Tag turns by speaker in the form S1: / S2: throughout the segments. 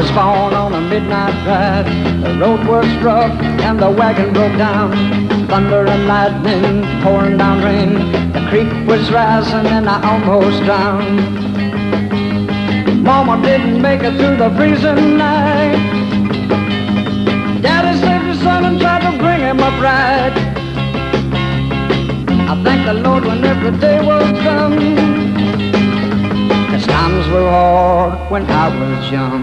S1: was gone on a midnight ride. The road was rough and the wagon broke down. Thunder and lightning pouring down rain. The creek was rising and I almost drowned. Mama didn't make it through the freezing night. Daddy saved his son and tried to bring him up right. I thank the Lord when every day was done, 'cause times were hard when I was young.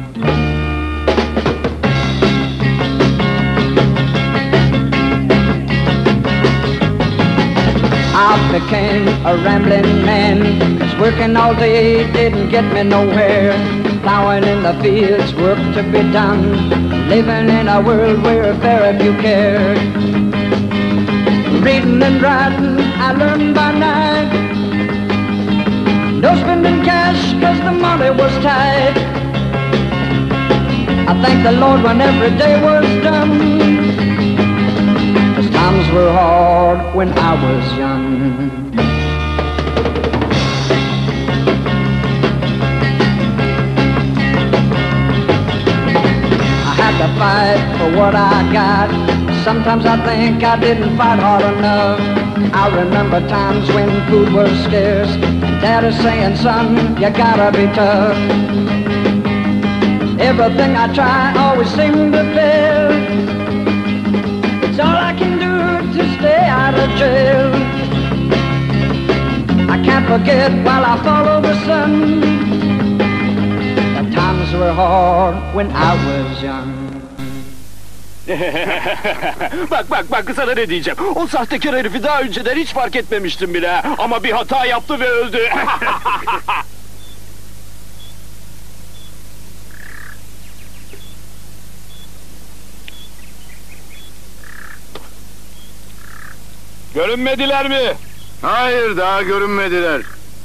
S1: I became a rambling man, 'cause working all day didn't get me nowhere. Plowing in the fields, work to be done, living in a world where very few cared. Reading and writing, I learned by night. No spending cash, 'cause the money was tight. I thank the Lord when every day was done, 'cause times were hard when I was young. I had to fight for what I got. Sometimes I think I didn't fight hard enough. I remember times when food was scarce, and Daddy saying, son, you gotta be tough. Everything I try always seemed to fail. It's all I can do to stay out of jail. I can't forget while I follow the sun, the times were hard when I was young.
S2: Bak sana ne diyeceğim. O sahtekar herifi daha önceden hiç fark etmemiştim bile. Ama bir hata yaptı ve öldü. Görünmediler mi?
S3: Hayır, daha görünmediler.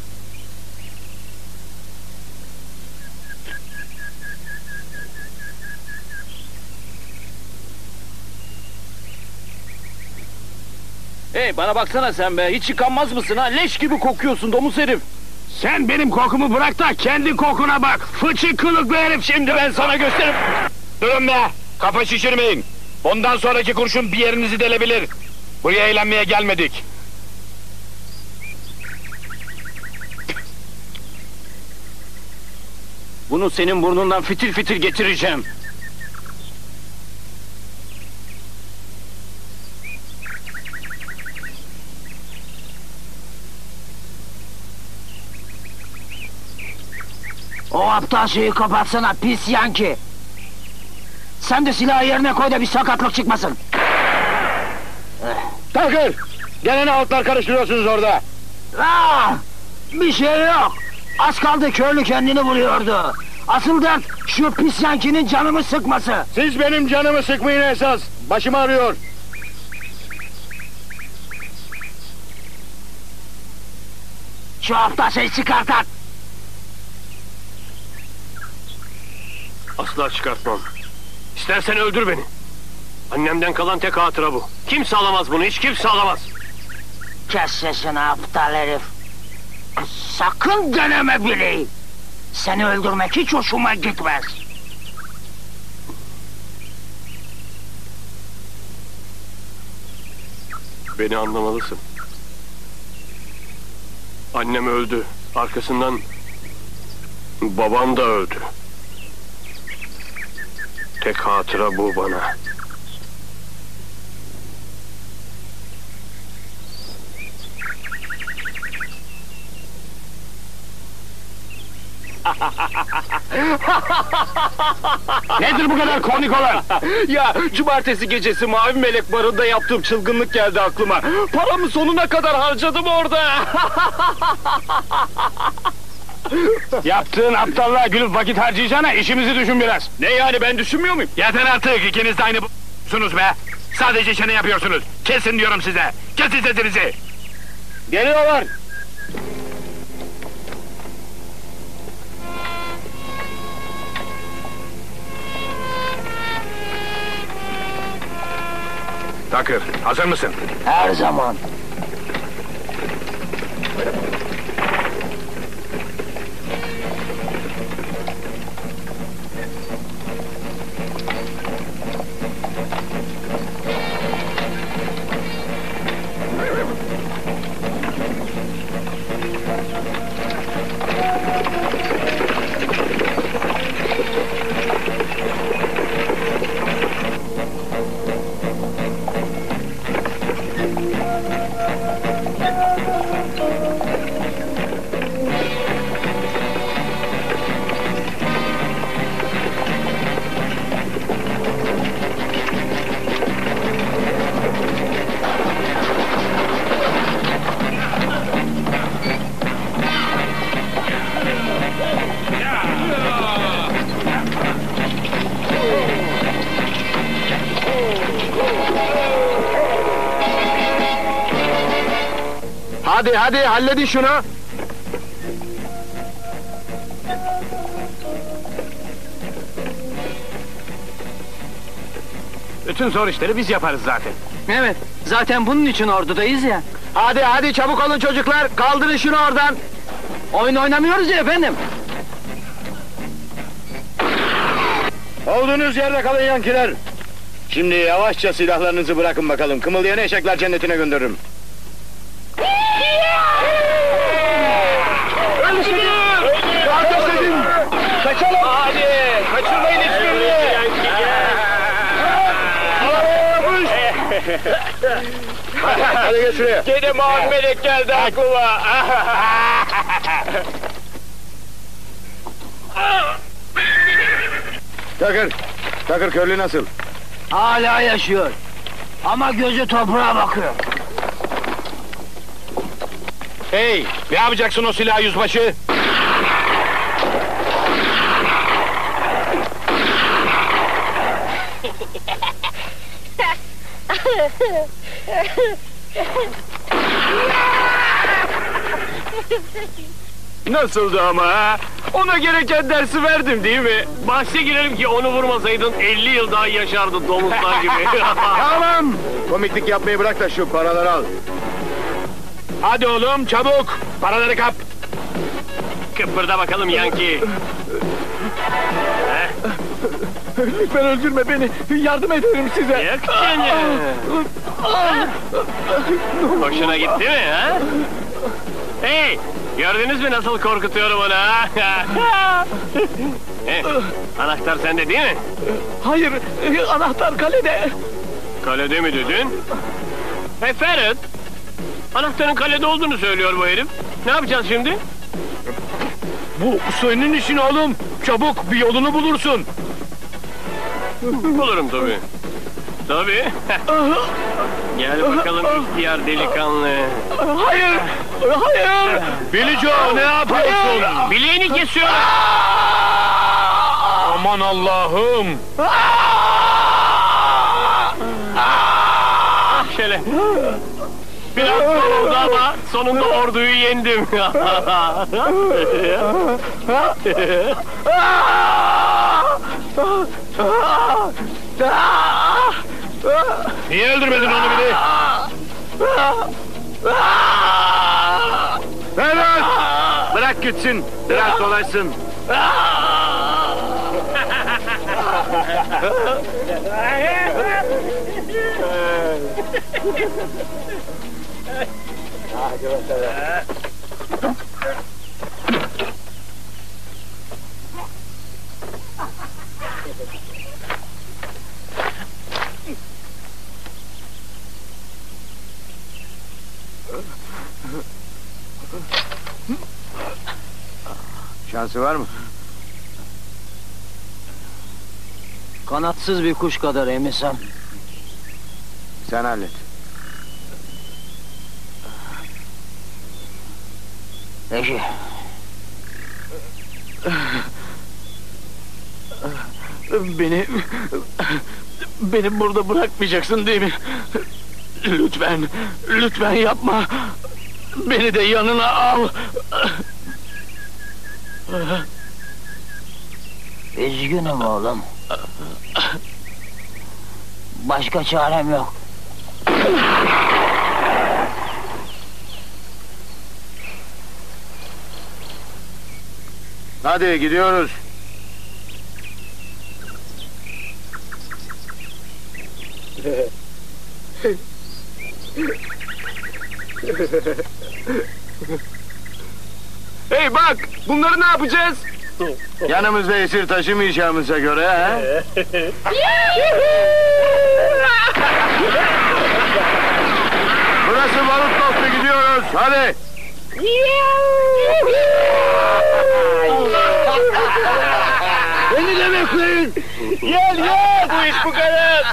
S2: Hey, bana baksana sen be. Hiç yıkanmaz mısın ha? Leş gibi kokuyorsun domuz herif.
S4: Sen benim kokumu bırak da kendi kokuna bak. Fıçı kılıklı herif, şimdi ben sana gösteririm. Durun be. Kafa şişirmeyin. Bundan sonraki kurşun bir yerinizi delebilir. Buraya eğlenmeye gelmedik.
S2: Bunu senin burnundan fitil fitil getireceğim.
S5: O aptal şeyi kapatsana pis yanki. Sen de silahı yerine koy da bir sakatlık çıkmasın.
S4: Takır! Gene ne altlar karıştırıyorsunuz orada?
S5: Bir şey yok. Az kaldı köylü kendini buluyordu. Asıl dert şu pis yankinin canımı sıkması.
S4: Siz benim canımı sıkmayın esas. Başım ağrıyor.
S5: Şu aptal şeyi çıkartat.
S4: Asla çıkartmam. İstersen öldür beni. Annemden kalan tek hatıra bu. Kimse alamaz bunu, hiç kimse alamaz.
S5: Kes sesini aptal herif. Sakın deneme bile. Seni öldürmek hiç hoşuma gitmez.
S4: Beni anlamalısın. Annem öldü. Arkasından babam da öldü. Tek hatıra bu bana. Nedir bu kadar komik olan?
S2: Ya cumartesi gecesi Mavi Melek barında yaptığım çılgınlık geldi aklıma. Paramı sonuna kadar harcadım orada.
S4: Yaptığın aptallığa gülüp vakit harcayacağına işimizi düşün biraz.
S2: Ne yani, ben düşünmüyor muyum?
S4: Yeter artık, ikiniz de aynı b***sunuz be. Sadece çene yapıyorsunuz. Kesin diyorum size. Kesin sesinizi.
S2: Geliyorlar.
S4: Takır, hazır mısın?
S5: Her zaman.
S4: Hadi halledin şunu. Bütün zor işleri biz yaparız zaten.
S2: Evet, zaten bunun için ordudayız ya.
S4: Hadi çabuk olun çocuklar. Kaldırın şunu oradan.
S2: Oyun oynamıyoruz ya efendim.
S4: Olduğunuz yerde kalın yankiler. Şimdi yavaşça silahlarınızı bırakın bakalım. Kımıldayan eşekler cennetine gönderirim. Kaçalım! Hadi! Kaçırmayın hiçbirini! Hadi geç şuraya. Gene mavi melek geldi aklıma. Takır körlü nasıl?
S5: Hala yaşıyor. Ama gözü toprağa bakıyor.
S4: Hey, ne yapacaksın o silah yüzbaşı? Nasıldı ama ha? Ona gereken dersi verdim değil mi?
S2: Bahse girelim ki onu vurmasaydın 50 yıl daha yaşardı domuzlar gibi.
S4: Tamam! Komiklik yapmayı bırak da şu paraları al. Hadi oğlum çabuk! Paraları kap!
S2: Kıpırda bakalım Yanki.
S4: Lütfen öldürme beni! Yardım ederim size!
S2: Yok seni. Hoşuna gitti mi ha? Hey! Gördünüz mü nasıl korkutuyorum onu ha? Anahtar sende değil mi?
S4: Hayır, anahtar kalede!
S2: Kalede mi dedin? Hey Ferhat! Anahtarın kalede olduğunu söylüyor bu herif. Ne yapacağız şimdi?
S4: Bu senin işin oğlum! Çabuk bir yolunu bulursun!
S2: Bulurum tabii. Tabii. Gel bakalım ihtiyar delikanlı.
S4: Hayır! Billy Joe ne yapıyorsun?
S2: Bileğini kesiyorum.
S4: Aman Allah'ım!
S2: Şöyle. Biraz zor oldu ama sonunda orduyu yendim.
S4: Niye öldürmedin onu bir de? Evet! Bırak gitsin, biraz dolaşsın. Şansı var mı?
S5: Kanatsız bir kuş kadar emisem.
S4: Sen hallet.
S5: Peki.
S4: Beni burada bırakmayacaksın değil mi? Lütfen yapma. Beni de yanına al.
S5: Üzgünüm oğlum. Başka çarem yok.
S3: Hadi gidiyoruz.
S2: Hey bak, bunları ne yapacağız?
S3: Yanımızda esir taşımayacağımıza göre ha? Burası balık koktu, gidiyoruz. Hadi.
S4: Beni de bekleyin.
S2: Gel, bu iş bu kadar.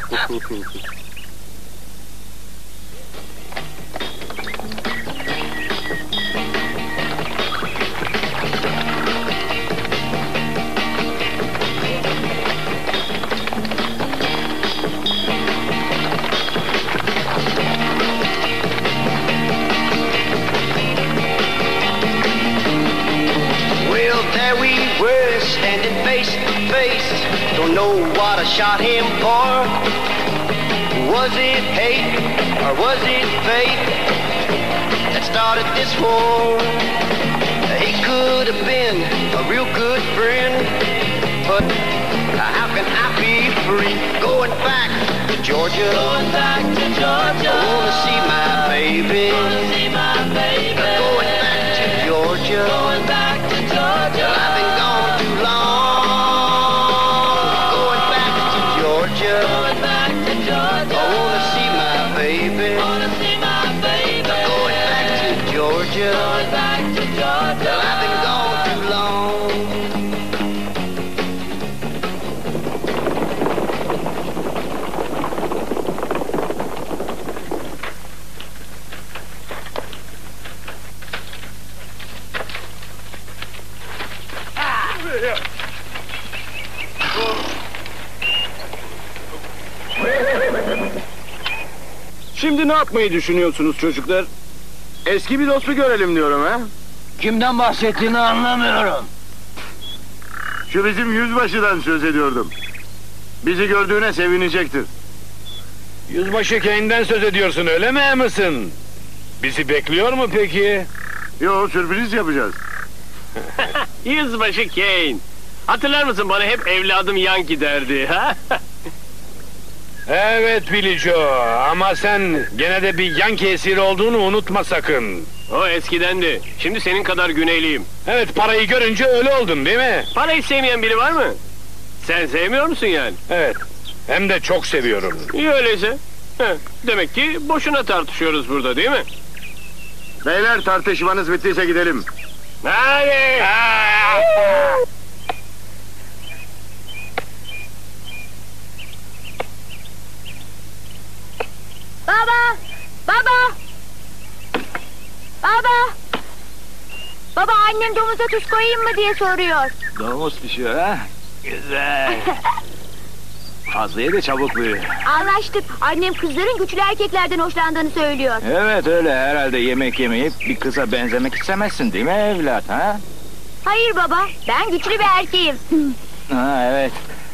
S6: know what I shot him for. Was it hate or was it fate that started this war? He could have been a real good friend, but how can I be free? Going back to Georgia, going back to Georgia. I wanna see my baby, wanna see my baby. Going back to Georgia, going back to Georgia. I've been gone too long. Going back to Georgia, going back to Georgia. I wanna see my baby, wanna see my baby. Going back to Georgia, going back to Georgia. I've been gone too long.
S4: Şimdi ne yapmayı düşünüyorsunuz çocuklar?
S3: Eski bir dostu görelim diyorum ha.
S5: Kimden bahsettiğini anlamıyorum.
S3: Şu bizim yüzbaşıdan söz ediyordum. Bizi gördüğüne sevinecektir.
S4: Yüzbaşı Kane'den söz ediyorsun öyle mi Emerson? Bizi bekliyor mu peki?
S3: Yo, sürpriz yapacağız.
S2: Yüzbaşı Kane. Hatırlar mısın bana hep evladım Yankee derdi ha?
S4: Evet Billy Joe ama sen gene de bir Yankee esiri olduğunu unutma sakın.
S2: O eskidendi. Şimdi senin kadar güneyliyim.
S4: Evet parayı görünce öyle oldun değil mi?
S2: Parayı sevmeyen biri var mı? Sen sevmiyor musun yani?
S4: Evet hem de çok seviyorum.
S2: İyi öyleyse. Heh, demek ki boşuna tartışıyoruz burada değil mi?
S3: Beyler, tartışmanız bittiyse gidelim.
S2: Hadi!
S7: Baba! Baba! Baba! Baba annem domuza tuz koyayım mı diye soruyor.
S8: Domuz pişiyor ha? Güzel. Fazla ye de çabuk büyü.
S7: Anlaştık. Annem kızların güçlü erkeklerden hoşlandığını söylüyor.
S8: Evet öyle herhalde yemek yemeyip bir kıza benzemek istemezsin değil mi evlat ha?
S7: Hayır baba, ben güçlü bir erkeğim.
S8: Ha evet.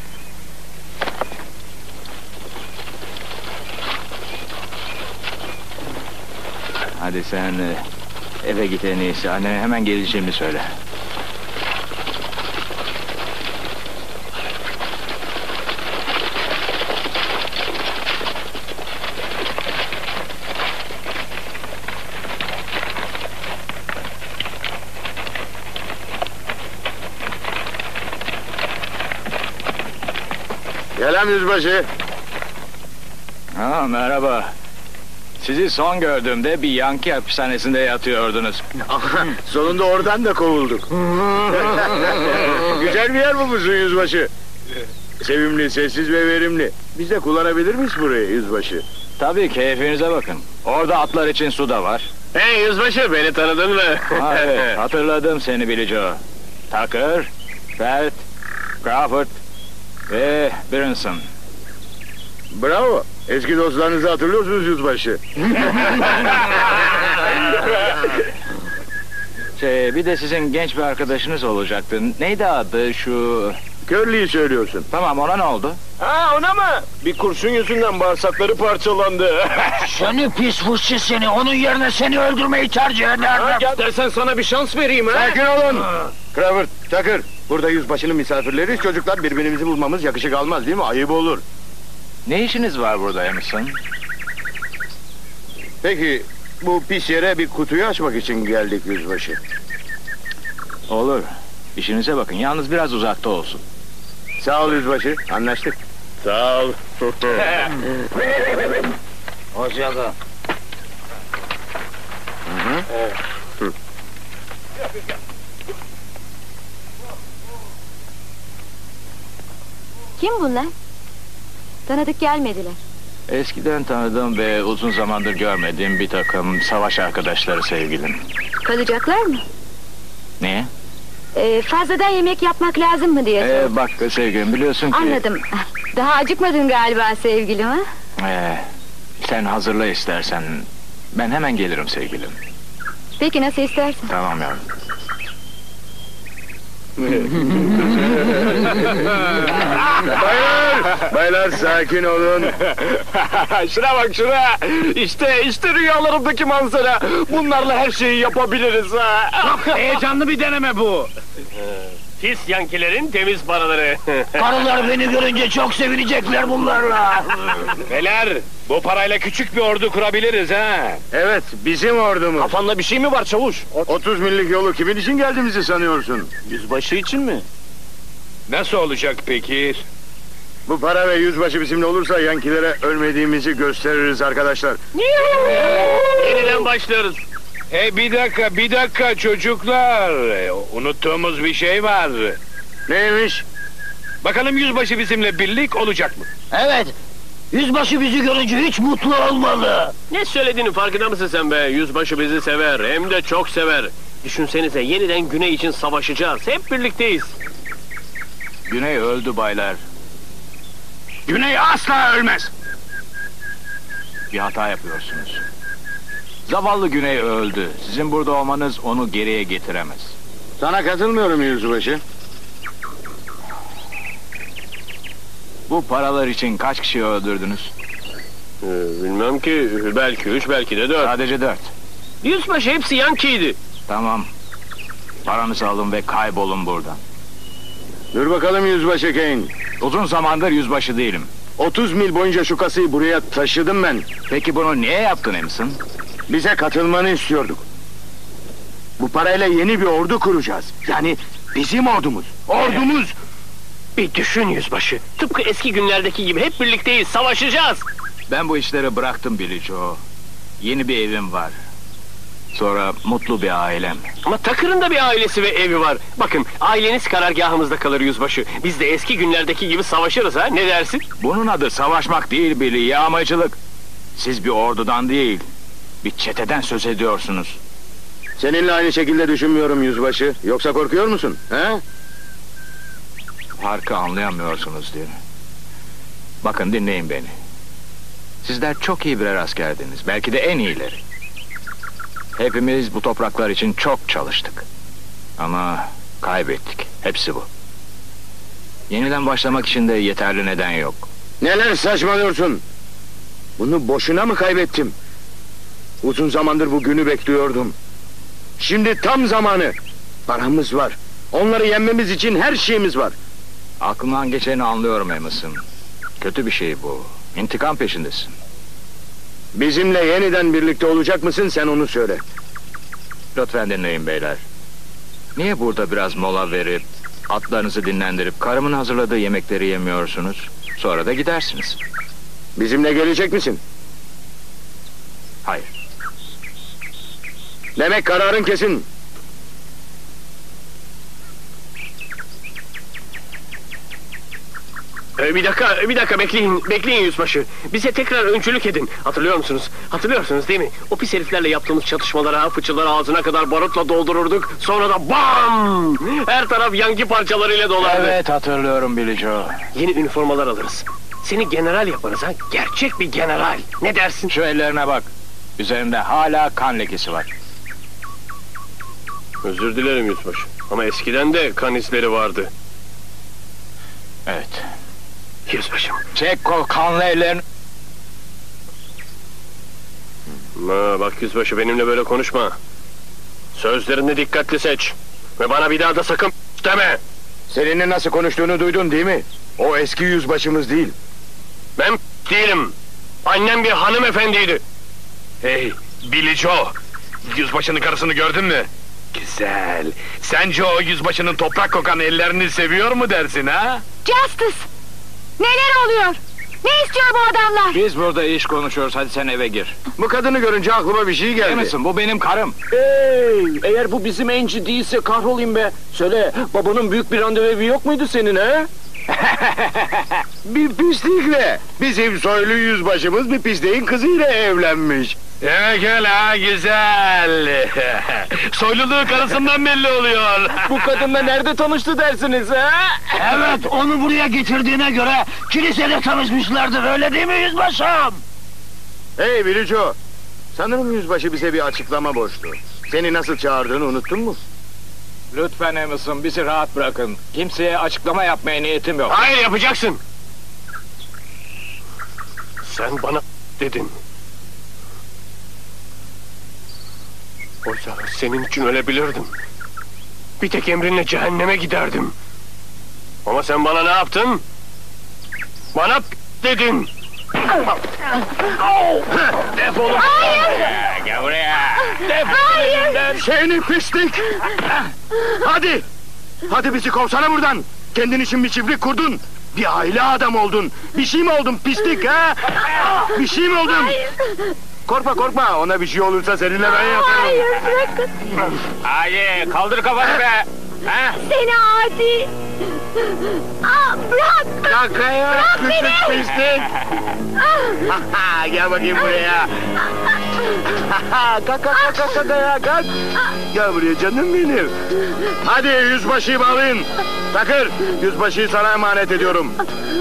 S8: Hadi sen eve git en iyisi. Annene hemen geleceğimi söyle.
S3: Selam yüzbaşı.
S8: Ha merhaba. Sizi son gördüğümde bir Yankee hapishanesinde yatıyordunuz.
S3: Sonunda oradan da kovulduk. Güzel bir yer bulmuşsun yüzbaşı. Sevimli, sessiz ve verimli. Biz de kullanabilir miyiz burayı yüzbaşı?
S8: Tabii keyfinize bakın. Orada atlar için su da var.
S2: Hey yüzbaşı, beni tanıdın mı?
S8: Ha, evet, hatırladım seni Billy Joe. Tucker, Felt, Crawford ve Brinson.
S3: Bravo. Eski dostlarınızı hatırlıyorsunuz yüzbaşı.
S8: Bir de sizin genç bir arkadaşınız olacaktı. Neydi adı şu...
S3: Curly'yi söylüyorsun.
S8: Tamam ona ne oldu?
S4: Ha ona mı? Bir kurşun yüzünden bağırsakları parçalandı.
S5: Seni pis fıçı seni. Onun yerine seni öldürmeyi tercih ederdim.
S4: Gel dersen sana bir şans vereyim ha.
S3: Sakin olun. Crawford, Tucker. Burada yüzbaşının misafirleriyiz. Çocuklar, birbirimizi bulmamız yakışık almaz değil mi? Ayıp olur.
S8: Ne işiniz var burada Emerson?
S3: Peki, bu pis yere bir kutuyu açmak için geldik yüzbaşı.
S8: Olur. İşinize bakın. Yalnız biraz uzakta olsun.
S3: Sağ ol yüzbaşı. Anlaştık.
S2: Sağ ol.
S5: Hocalı.
S7: Kim bunlar? Tanıdık gelmediler.
S8: Eskiden tanıdığım ve uzun zamandır görmediğim bir takım savaş arkadaşları sevgilim.
S7: Kalacaklar mı?
S8: Niye?
S7: Fazladan yemek yapmak lazım mı diye sordum.
S8: Bak sevgilim biliyorsun ki...
S7: Anladım. Daha acıkmadın galiba sevgilim ha?
S8: Sen hazırla istersen. Ben hemen gelirim sevgilim.
S7: Peki nasıl istersen.
S8: Tamam yavrum.
S3: Baylar sakin olun.
S4: Şuna bak şuna. İşte rüyalarımdaki manzara. Bunlarla her şeyi yapabiliriz ha. Çok heyecanlı bir deneme bu.
S2: Pis yankilerin temiz paraları.
S5: Karılar beni görünce çok sevinecekler bunlarla.
S4: Beyler, bu parayla küçük bir ordu kurabiliriz ha.
S3: Evet, bizim ordumuz.
S4: Kafanda bir şey mi var çavuş?
S3: 30 millik yolu kimin için geldiğimizi sanıyorsun?
S4: Yüzbaşı için mi? Nasıl olacak peki?
S3: Bu para ve yüzbaşı bizimle olursa yankilere ölmediğimizi gösteririz arkadaşlar.
S2: Yeniden başlıyoruz.
S4: Hey bir dakika çocuklar. Unuttuğumuz bir şey var.
S3: Neymiş?
S4: Bakalım yüzbaşı bizimle birlik olacak mı?
S5: Evet. Yüzbaşı bizi görünce hiç mutlu olmalı.
S2: Ne söylediğini farkında mısın sen be? Yüzbaşı bizi sever, hem de çok sever. Düşünsenize, yeniden Güney için savaşacağız. Hep birlikteyiz.
S8: Güney öldü baylar.
S4: Güney asla ölmez.
S8: Bir hata yapıyorsunuz. Zavallı Güney öldü. Sizin burada olmanız onu geriye getiremez.
S3: Sana katılmıyorum yüzbaşı.
S8: Bu paralar için kaç kişi öldürdünüz?
S2: Bilmem ki, belki 3, belki de 4.
S8: Sadece 4.
S2: Yüzbaşı hepsi yankiydi.
S8: Tamam. Paranızı alın ve kaybolun buradan.
S3: Dur bakalım yüzbaşı Kane.
S8: Uzun zamandır yüzbaşı değilim.
S3: 30 mil boyunca şu kasayı buraya taşıdım ben.
S8: Peki bunu niye yaptın Emerson?
S3: Bize katılmanı istiyorduk. Bu parayla yeni bir ordu kuracağız. Yani bizim ordumuz. Ordumuz!
S2: Bir düşün yüzbaşı. Tıpkı eski günlerdeki gibi hep birlikteyiz, savaşacağız.
S8: Ben bu işleri bıraktım Billy Joe. Yeni bir evim var. Sonra mutlu bir ailem.
S2: Ama Takır'ın da bir ailesi ve evi var. Bakın, aileniz karargahımızda kalır yüzbaşı. Biz de eski günlerdeki gibi savaşırız ha, ne dersin?
S8: Bunun adı savaşmak değil Billy, yağmacılık. Siz bir ordudan değil, bir çeteden söz ediyorsunuz.
S3: Seninle aynı şekilde düşünmüyorum yüzbaşı. Yoksa korkuyor musun? He?
S8: Farkı anlayamıyorsunuz değil mi? Bakın dinleyin beni. Sizler çok iyi birer askerdiniz. Belki de en iyileri. Hepimiz bu topraklar için çok çalıştık. Ama kaybettik. Hepsi bu. Yeniden başlamak için de yeterli neden yok.
S3: Neler saçmalıyorsun? Bunu boşuna mı kaybettim? Uzun zamandır bu günü bekliyordum. Şimdi tam zamanı. Paramız var. Onları yenmemiz için her şeyimiz var.
S8: Aklımdan geçeni anlıyorum Emerson. Kötü bir şey bu. İntikam peşindesin.
S3: Bizimle yeniden birlikte olacak mısın, sen onu söyle.
S8: Lütfen dinleyin beyler. Niye burada biraz mola verip, atlarınızı dinlendirip, karımın hazırladığı yemekleri yemiyorsunuz? Sonra da gidersiniz.
S3: Bizimle gelecek misin?
S8: Hayır.
S3: Demek kararın kesin.
S2: Bir dakika bekleyin yüzbaşı. Bize tekrar öncülük edin. Hatırlıyor musunuz? Hatırlıyorsunuz değil mi? O pis heriflerle yaptığımız çatışmalara, fıçıları ağzına kadar barutla doldururduk. Sonra da BAM! Her taraf yangi parçalarıyla dolardı.
S8: Evet hatırlıyorum Billy Joe.
S2: Yeni üniformalar alırız. Seni general yaparız ha. Gerçek bir general. Ne dersin?
S8: Şu ellerine bak. Üzerinde hala kan lekesi var.
S2: Özür dilerim yüzbaşı. Ama eskiden de kan izleri vardı.
S8: Evet.
S2: Yüzbaşım.
S8: Çek kol kanlı ellerini.
S2: Bak yüzbaşı, benimle böyle konuşma. Sözlerini dikkatli seç. Ve bana bir daha da sakın deme.
S3: Seninle nasıl konuştuğunu duydun değil mi? O eski yüzbaşımız değil.
S2: Ben değilim. Annem bir hanımefendiydi.
S4: Hey Billy Joe. Yüzbaşının karısını gördün mü? Güzel. Sence o yüzbaşının toprak kokan ellerini seviyor mu dersin ha?
S7: Justice! Neler oluyor? Ne istiyor bu adamlar?
S8: Biz burada iş konuşuyoruz. Hadi sen eve gir.
S3: Bu kadını görünce aklıma bir şey geldi.
S8: Emerson, bu benim karım.
S2: Hey, eğer bu bizim Angie değilse kahrolayım be. Söyle, babanın büyük bir randevu yok muydu senin ha?
S3: Bir pislikle. Bizim soylu yüzbaşımız bir pisliğin kızıyla evlenmiş.
S4: Demek öyle ha, güzel. Soyluluğu karısından belli oluyor.
S2: Bu kadınla nerede tanıştı dersiniz ha?
S5: Evet, onu buraya getirdiğine göre kilisede tanışmışlardır, öyle değil mi yüzbaşım?
S3: Hey Billy Joe. Sanırım yüzbaşı bize bir açıklama borçlu. Seni nasıl çağırdığını unuttun mu?
S8: Lütfen Emerson, bizi rahat bırakın. Kimseye açıklama yapmaya niyetim yok.
S2: Hayır, yapacaksın. Sen bana dedin. Oysa senin için ölebilirdim. Bir tek emrinle cehenneme giderdim. Ama sen bana ne yaptın? Bana dedin. Defolun.
S8: Gel buraya.
S3: Defolun. Seni pislik. Hadi. Hadi bizi kovsana buradan. Kendin için bir çiftlik kurdun. Bir aile adam oldun. Bir şey mi oldun pislik ha? Bir şey mi oldun? Korkma korkma. Ona bir şey olursa seninle ben yaparım.
S7: Hayır bırakın.
S8: Hayır, kaldır kafanı be. Ha?
S7: Seni adi. Bırak.
S3: Kakaya küçük pislik. Gel bakayım buraya. Kalk kalk kalk kalk kalk kalk. Gel buraya canım benim. Hadi yüzbaşıyı bağlayın. Takır, yüzbaşıyı sana emanet ediyorum.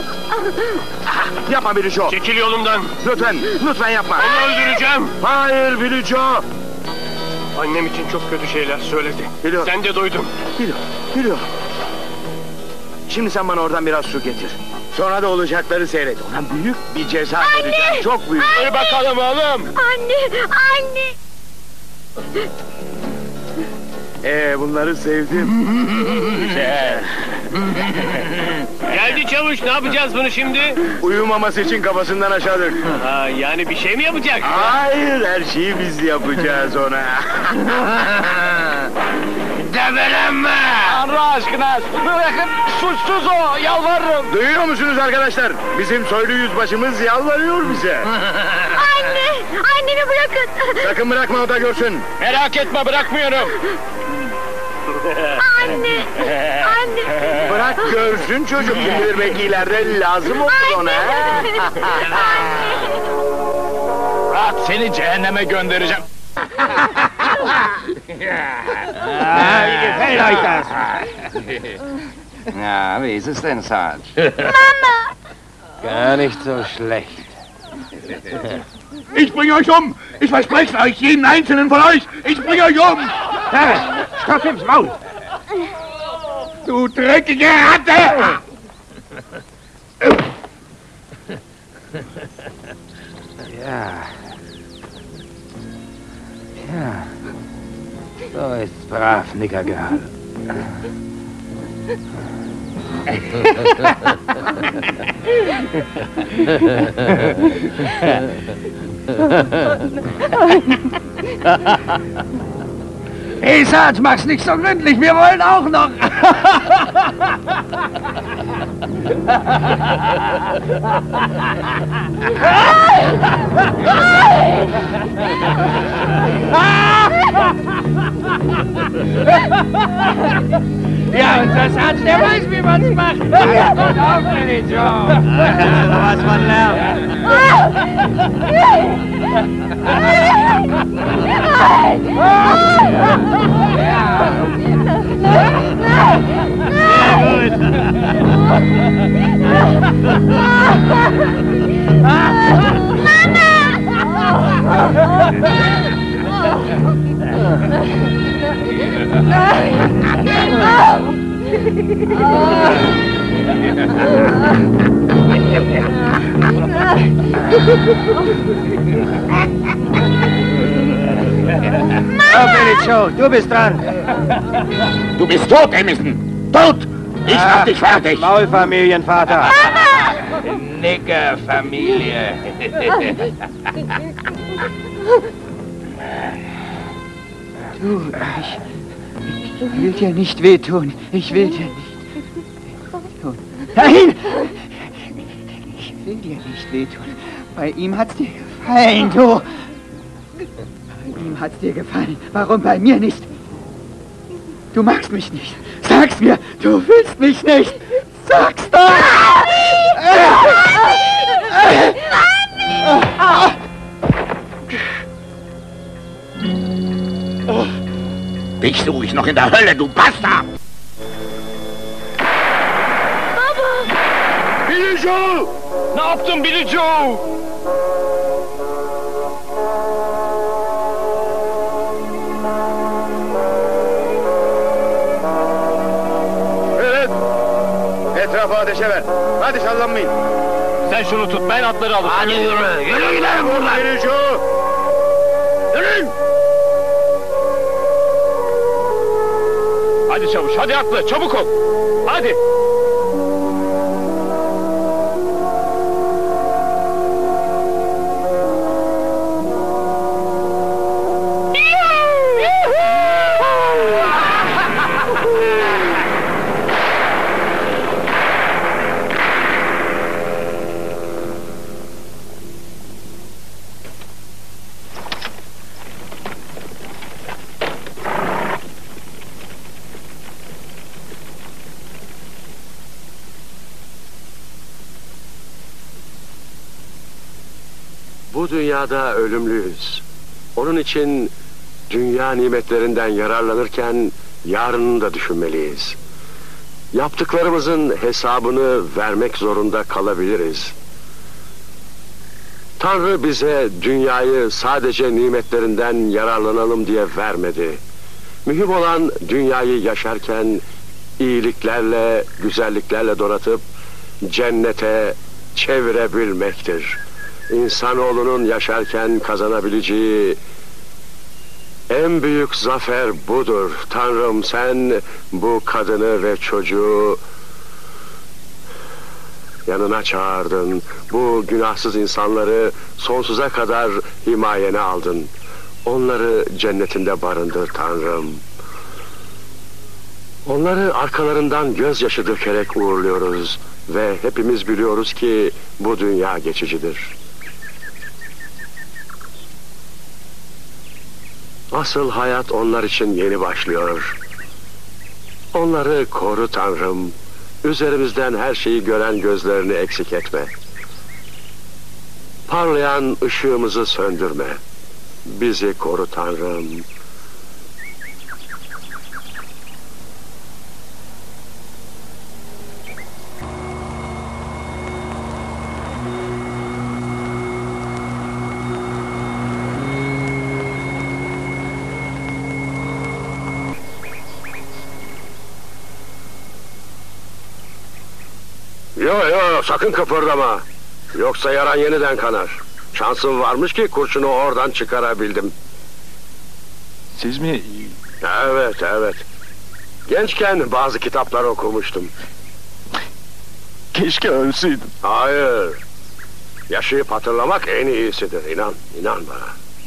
S3: Yapma Billy Joe.
S2: Çekil yolumdan.
S3: Lütfen, lütfen yapma.
S2: Onu öldüreceğim.
S3: Hayır Billy Joe.
S2: Annem için çok kötü şeyler söyledi.
S3: Biliyorum.
S2: Sen de duydun.
S3: Biliyorum. Şimdi sen bana oradan biraz su getir. Sonra da olacakları seyret. Ona büyük bir ceza vereceğim. Çok büyük.
S2: Hadi bakalım oğlum.
S7: Anne.
S3: Bunları sevdim. Güzel.
S2: Geldi çavuş, ne yapacağız bunu şimdi?
S3: Uyumaması için kafasından aşağı dök.
S2: Yani bir şey mi yapacak?
S3: Hayır, her şeyi biz yapacağız ona.
S8: Debelenme! Tanrı aşkına bırakın, suçsuz o, yalvarırım.
S3: Duyuyor musunuz arkadaşlar? Bizim soylu yüzbaşımız yalvarıyor bize.
S7: Anneni bırakın.
S3: Sakın bırakma, o da görsün.
S8: Merak etme, bırakmıyorum.
S7: Anne.
S3: Bırak görsün çocuk. Kim bilir belki ileride lazım olur ona.
S8: Rahat, seni cehenneme göndereceğim.
S9: Wie gefällt euch das? Ja, wie ist es denn, Sarge?
S7: Mama!
S9: Gar nicht so schlecht.
S4: Ich bringe euch um! Ich verspreche euch, jeden einzelnen von euch! Ich bringe euch um!
S9: Herr, stopp ins Maul!
S4: Du dreckige Ratte!
S9: Ja. So ist's brav, Nickergirl.
S5: Hey, Sarge, mach's nicht so gründlich, wir wollen auch noch. Ja, unser Sarge, der weiß, wie man's macht. Gut auf, Billy Joe. Da kannst du was von lernen.
S9: Oh, Billy Joe, du bist dran.
S4: Du bist tot, Emerson! Tot! Ich mach dich fertig!
S9: Maul, Familienvater.
S8: Niggerfamilie.
S1: Du, ich will dir nicht wehtun. Ich will dir nicht wehtun. Nein! Ich will dir nicht wehtun. Bei ihm hat's dir gefallen, du. Bei ihm hat's dir gefallen. Warum bei mir nicht? Du magst mich nicht. Sag's mir, du willst mich nicht. Sag's doch!
S4: Bist du noch in der Hölle, du Bastard!
S3: Billy Joe!
S8: Ne yaptın Billy Joe?
S3: Lafı ateşe ver. Hadi sallanmayın.
S8: Sen şunu tut, ben atları alırım.
S5: Hadi yürü, yürü gidelim buradan.
S3: Yürü şu.
S5: Yürüyün.
S8: Hadi çavuş, hadi atla, çabuk ol. Hadi.
S10: Bu dünyada ölümlüyüz. Onun için dünya nimetlerinden yararlanırken yarını da düşünmeliyiz. Yaptıklarımızın hesabını vermek zorunda kalabiliriz. Tanrı bize dünyayı sadece nimetlerinden yararlanalım diye vermedi. Mühim olan dünyayı yaşarken iyiliklerle, güzelliklerle donatıp cennete çevirebilmektir. İnsanoğlunun yaşarken kazanabileceği en büyük zafer budur. Tanrım, sen bu kadını ve çocuğu yanına çağırdın. Bu günahsız insanları sonsuza kadar himayene aldın. Onları cennetinde barındır Tanrım. Onları arkalarından gözyaşı dökerek uğurluyoruz ve hepimiz biliyoruz ki bu dünya geçicidir. Asıl hayat onlar için yeni başlıyor. Onları koru Tanrım. Üzerimizden her şeyi gören gözlerini eksik etme. Parlayan ışığımızı söndürme. Bizi koru Tanrım. Yo, sakın kıpırdama. Yoksa yaran yeniden kanar. Şansım varmış ki kurşunu oradan çıkarabildim.
S8: Siz mi?
S10: Evet. Gençken bazı kitaplar okumuştum.
S8: Keşke ölseydim.
S10: Hayır. Yaşayıp hatırlamak en iyisidir. İnan bana.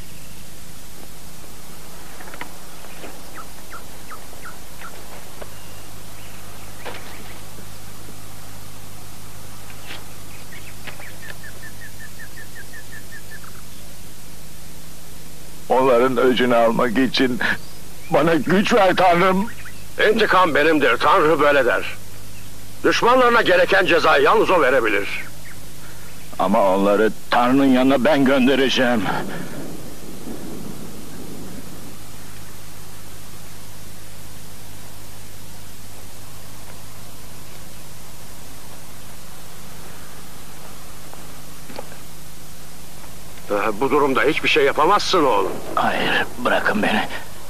S8: Onların öcünü almak için bana güç ver Tanrım.
S10: İntikam benimdir. Tanrı böyle der. Düşmanlarına gereken cezayı yalnız o verebilir.
S8: Ama onları Tanrı'nın yanına ben göndereceğim.
S10: Bu durumda hiçbir şey yapamazsın oğlum.
S8: Hayır, bırakın beni.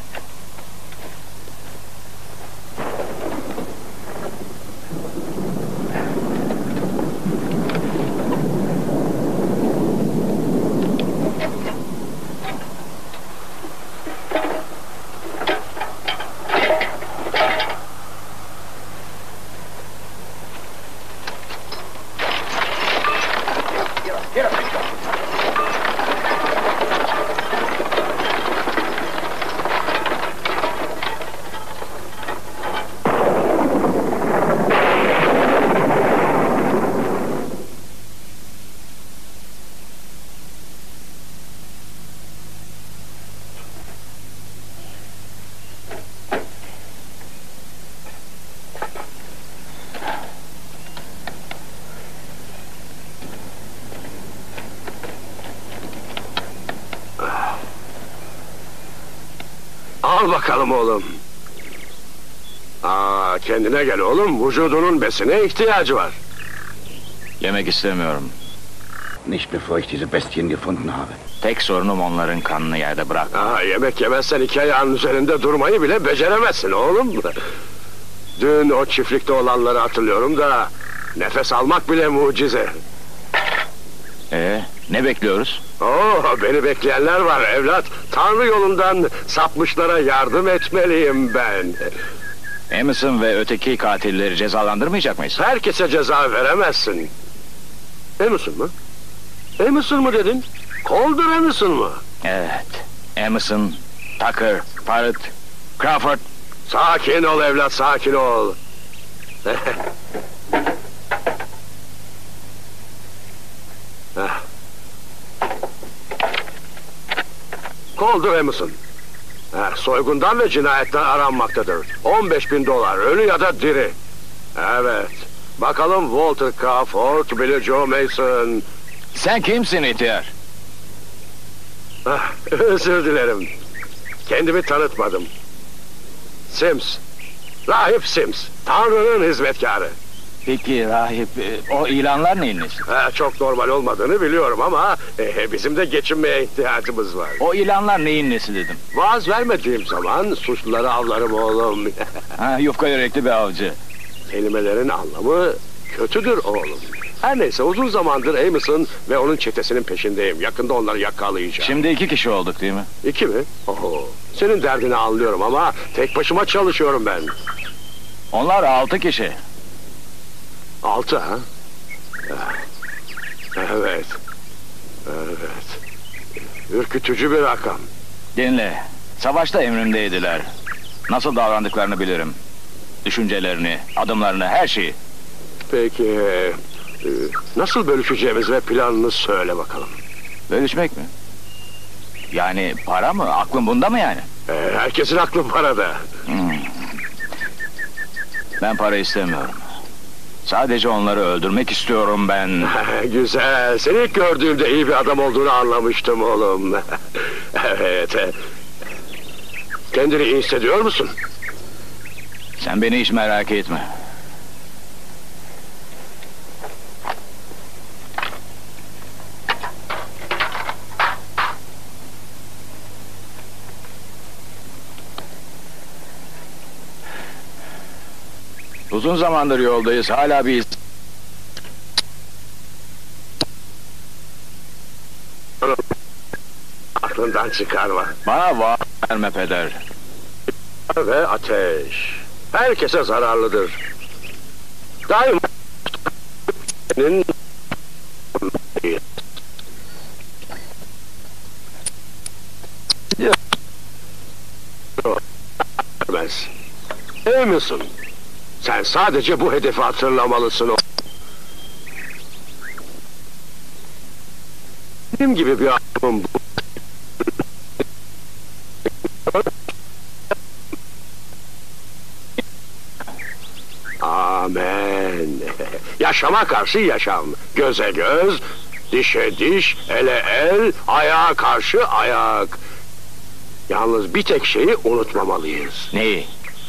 S10: Al bakalım oğlum. Kendine gel oğlum. Vücudunun besine ihtiyacı var.
S8: Yemek istemiyorum.
S9: Nicht bevor ich diese Bestien gefunden habe.
S8: Tek sorunum onların kanını yerde bırak.
S10: Yemek yemezsen iki ayağın üzerinde durmayı bile beceremezsin oğlum. Dün o çiftlikte olanları hatırlıyorum da Nefes almak bile mucize.
S8: Ne bekliyoruz?
S10: Beni bekleyenler var evlat. Tanrı yolundan sapmışlara yardım etmeliyim ben.
S8: Emerson ve öteki katilleri cezalandırmayacak mıyız?
S10: Herkese ceza veremezsin. Emerson mı? Emerson mı dedin? Calder Emerson mı?
S8: Evet. Emerson, Tucker, Parrott, Crawford.
S10: Sakin ol evlat, sakin ol. Calder Emerson. Soygundan ve cinayetten aranmaktadır. $15.000, ölü ya da diri. Evet. Bakalım Walter Crawford, Billy Joe Mason.
S8: Sen kimsin ihtiyar?
S10: Özür dilerim. Kendimi tanıtmadım. Sims. Rahip Sims. Tanrı'nın hizmetkarı.
S8: Peki rahip, o ilanlar neyin nesi?
S10: Çok normal olmadığını biliyorum ama bizim de geçinmeye ihtiyacımız var.
S8: O ilanlar neyin nesi dedim.
S10: Vaaz vermediğim zaman suçluları avlarım oğlum.
S8: Yufka yürekli bir avcı.
S10: Kelimelerin anlamı kötüdür oğlum. Her neyse uzun zamandır Emerson ve onun çetesinin peşindeyim. Yakında onları yakalayacağım.
S8: Şimdi 2 kişi olduk değil mi?
S10: 2 mi? Senin derdini anlıyorum ama tek başıma çalışıyorum ben.
S8: Onlar 6 kişi.
S10: 6 ha? Evet. Evet. Ürkütücü bir rakam.
S8: Dinle. Savaşta emrimdeydiler. Nasıl davrandıklarını bilirim. Düşüncelerini, adımlarını, her şeyi.
S10: Peki... nasıl bölüşeceğimiz ve planını söyle bakalım.
S8: Bölüşmek mi? Yani para mı? Aklın bunda mı yani?
S10: Herkesin aklı parada.
S8: Ben para istemiyorum. Sadece onları öldürmek istiyorum ben.
S10: Güzel. Seni ilk gördüğümde iyi bir adam olduğunu anlamıştım oğlum. Evet. Kendini iyi hissediyor musun?
S8: Sen beni hiç merak etme. Uzun zamandır yoldayız. Hala bir...
S10: Aklından çıkarma.
S8: Bana vaat verme peder.
S10: Ve ateş. Herkese zararlıdır. Daima... Emerson. Sen sadece bu hedefi hatırlamalısın. Benim gibi bir adamın bu... Amen. Yaşama karşı yaşam. Göze göz, dişe diş, ele el, ayağa karşı ayak. Yalnız bir tek şeyi unutmamalıyız.
S8: Neyi?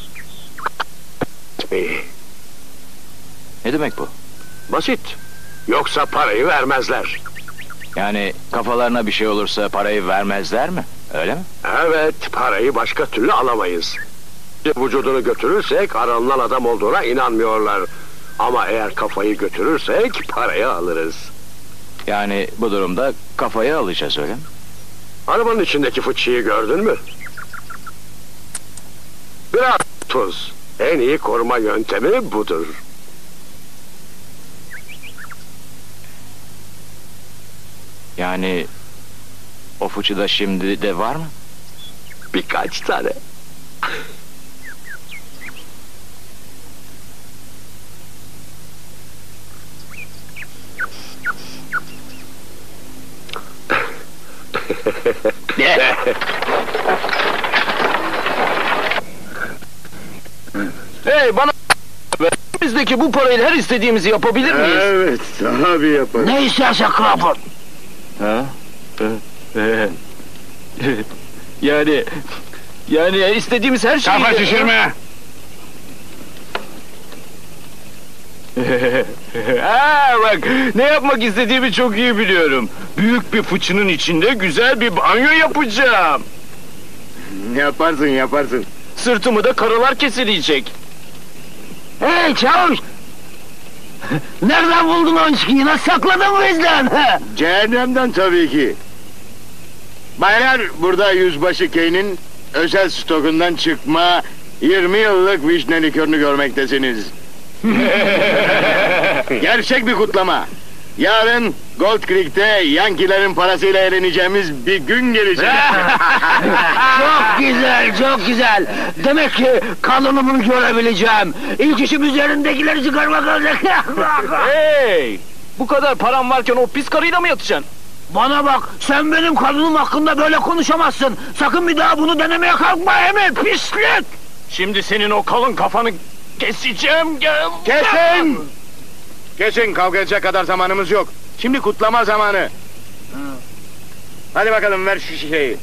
S8: Ne demek bu?
S10: Basit. Yoksa parayı vermezler.
S8: Yani kafalarına bir şey olursa parayı vermezler mi? Öyle mi?
S10: Evet, parayı başka türlü alamayız. Vücudunu götürürsek aranılan adam olduğuna inanmıyorlar. Ama eğer kafayı götürürsek parayı alırız.
S8: Yani bu durumda kafayı alacağız öyle mi?
S10: Arabanın içindeki fıçıyı gördün mü? Biraz tuz. En iyi koruma yöntemi budur.
S8: Yani o fıçıda şimdi de var mı?
S10: Birkaç tane.
S4: Hey bana... Bizdeki bu parayla her istediğimizi yapabilir miyiz?
S3: Evet, tabii yaparız.
S5: Ne isterse Crawford.
S8: Ha? Yani istediğimiz her şeyi...
S4: Kafa şişirme!
S8: Bak ne yapmak istediğimi çok iyi biliyorum. Büyük bir fıçının içinde güzel bir banyo yapacağım.
S3: Yaparsın.
S8: Sırtımı da karılar kesilecek.
S5: Hey çavuş! Nereden buldun o içkiyi? Nasıl sakladın bizden?
S3: Cehennemden tabii ki. Baylar, burada Yüzbaşı Kane'in özel stokundan çıkma 20 yıllık vişne likörünü görmektesiniz. Gerçek bir kutlama. Yarın Gold Creek'te Yankilerin parasıyla eğleneceğimiz bir gün gelecek.
S5: Çok güzel, çok güzel. Demek ki kanunumuzu görebileceğim. İlk işim üzerindekileri çıkarmak olacak.
S8: Hey! Bu kadar param varken o pis karıyla mı yatacaksın?
S5: Bana bak, sen benim kanunum hakkında böyle konuşamazsın. Sakın bir daha bunu denemeye kalkma Emi, pislik!
S8: Şimdi senin o kalın kafanı keseceğim.
S3: Kesin! Kesin, kavga edecek kadar zamanımız yok. Şimdi kutlama zamanı. Hadi bakalım, ver şu şişeyi.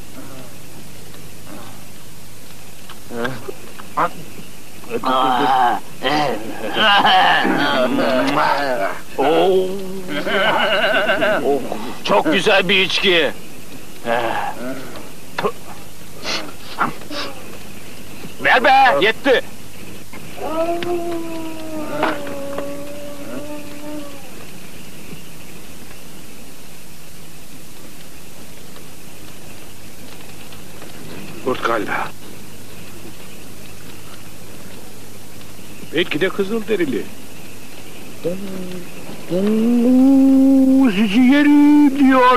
S8: Oo. Oh, çok güzel bir içki. Ver be, yetti.
S10: Kurt galiba. Belki de Kızılderili.
S5: Sizi yerim diyor.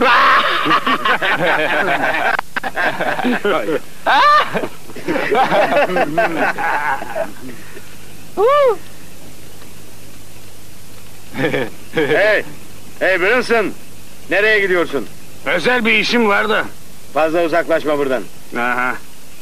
S3: Hey Bronson, nereye gidiyorsun?
S4: Özel bir işim var da.
S3: Fazla uzaklaşma buradan.
S4: Aha.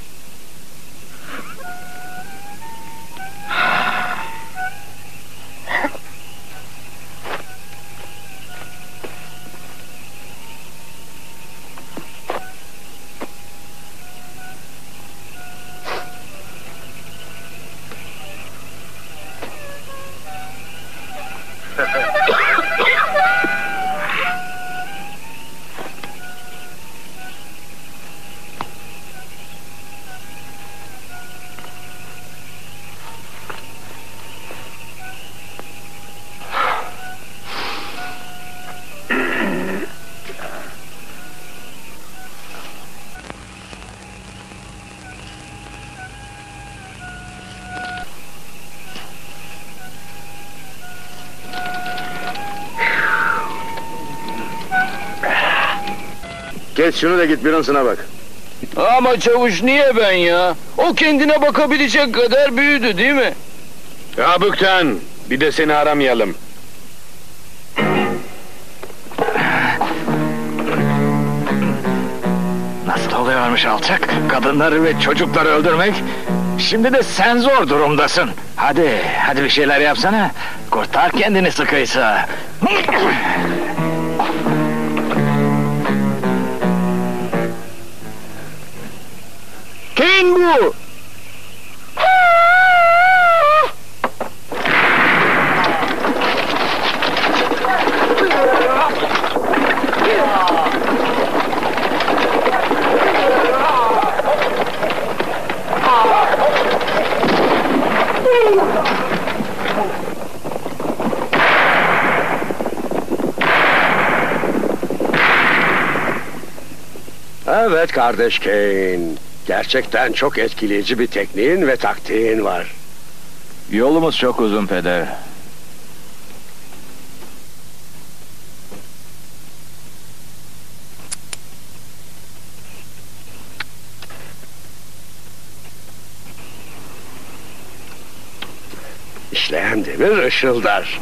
S3: Geç şunu da git Bronson'a bak.
S8: Ama çavuş niye ben ya? O kendine bakabilecek kadar büyüdü değil mi?
S3: Ya Bükten, bir de seni aramayalım.
S8: Nasıl oluyormuş alçak? Kadınları ve çocukları öldürmek. Şimdi de sen zor durumdasın. Hadi bir şeyler yapsana. Kurtar kendini sıkıysa.
S3: Kim bu?
S10: Evet kardeş Kane. Gerçekten çok etkileyici bir tekniğin ve taktiğin var.
S8: Yolumuz çok uzun peder.
S10: İşleyen demir ışıldar.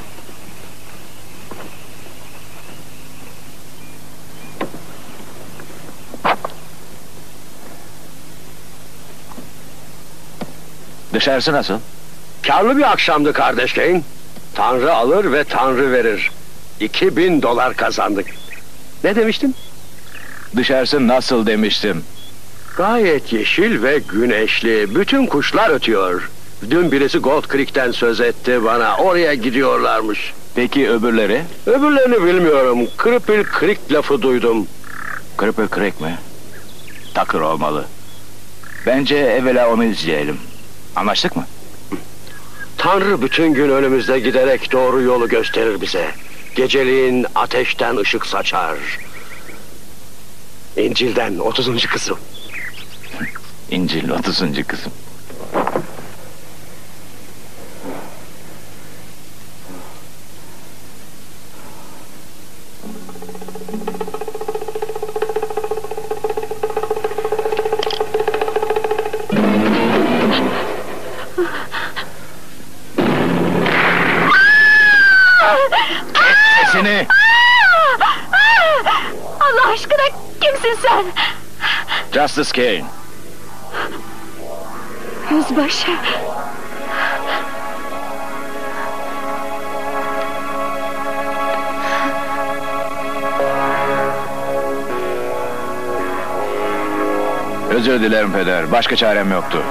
S8: Dışarısı nasıl?
S10: Karlı bir akşamdı kardeş Kane. Tanrı alır ve Tanrı verir. $2000 kazandık. Ne demiştin?
S8: Dışarısı nasıl demiştim.
S10: Gayet yeşil ve güneşli. Bütün kuşlar ötüyor. Dün birisi Gold Creek'ten söz etti bana. Oraya gidiyorlarmış.
S8: Peki öbürleri?
S10: Öbürlerini bilmiyorum. Cripple Creek lafı duydum.
S8: Cripple Creek mi? Takır olmalı. Bence evvela onu izleyelim. Anlaştık mı?
S10: Tanrı bütün gün önümüzde giderek doğru yolu gösterir bize. Geceliğin ateşten ışık saçar. İncil'den 30. kısım.
S8: İncil 30. kısım. Seni.
S7: Allah aşkına kimsin sen?
S8: Justice Kane.
S7: Yüzbaşı.
S8: Özür dilerim peder. Başka çarem yoktu.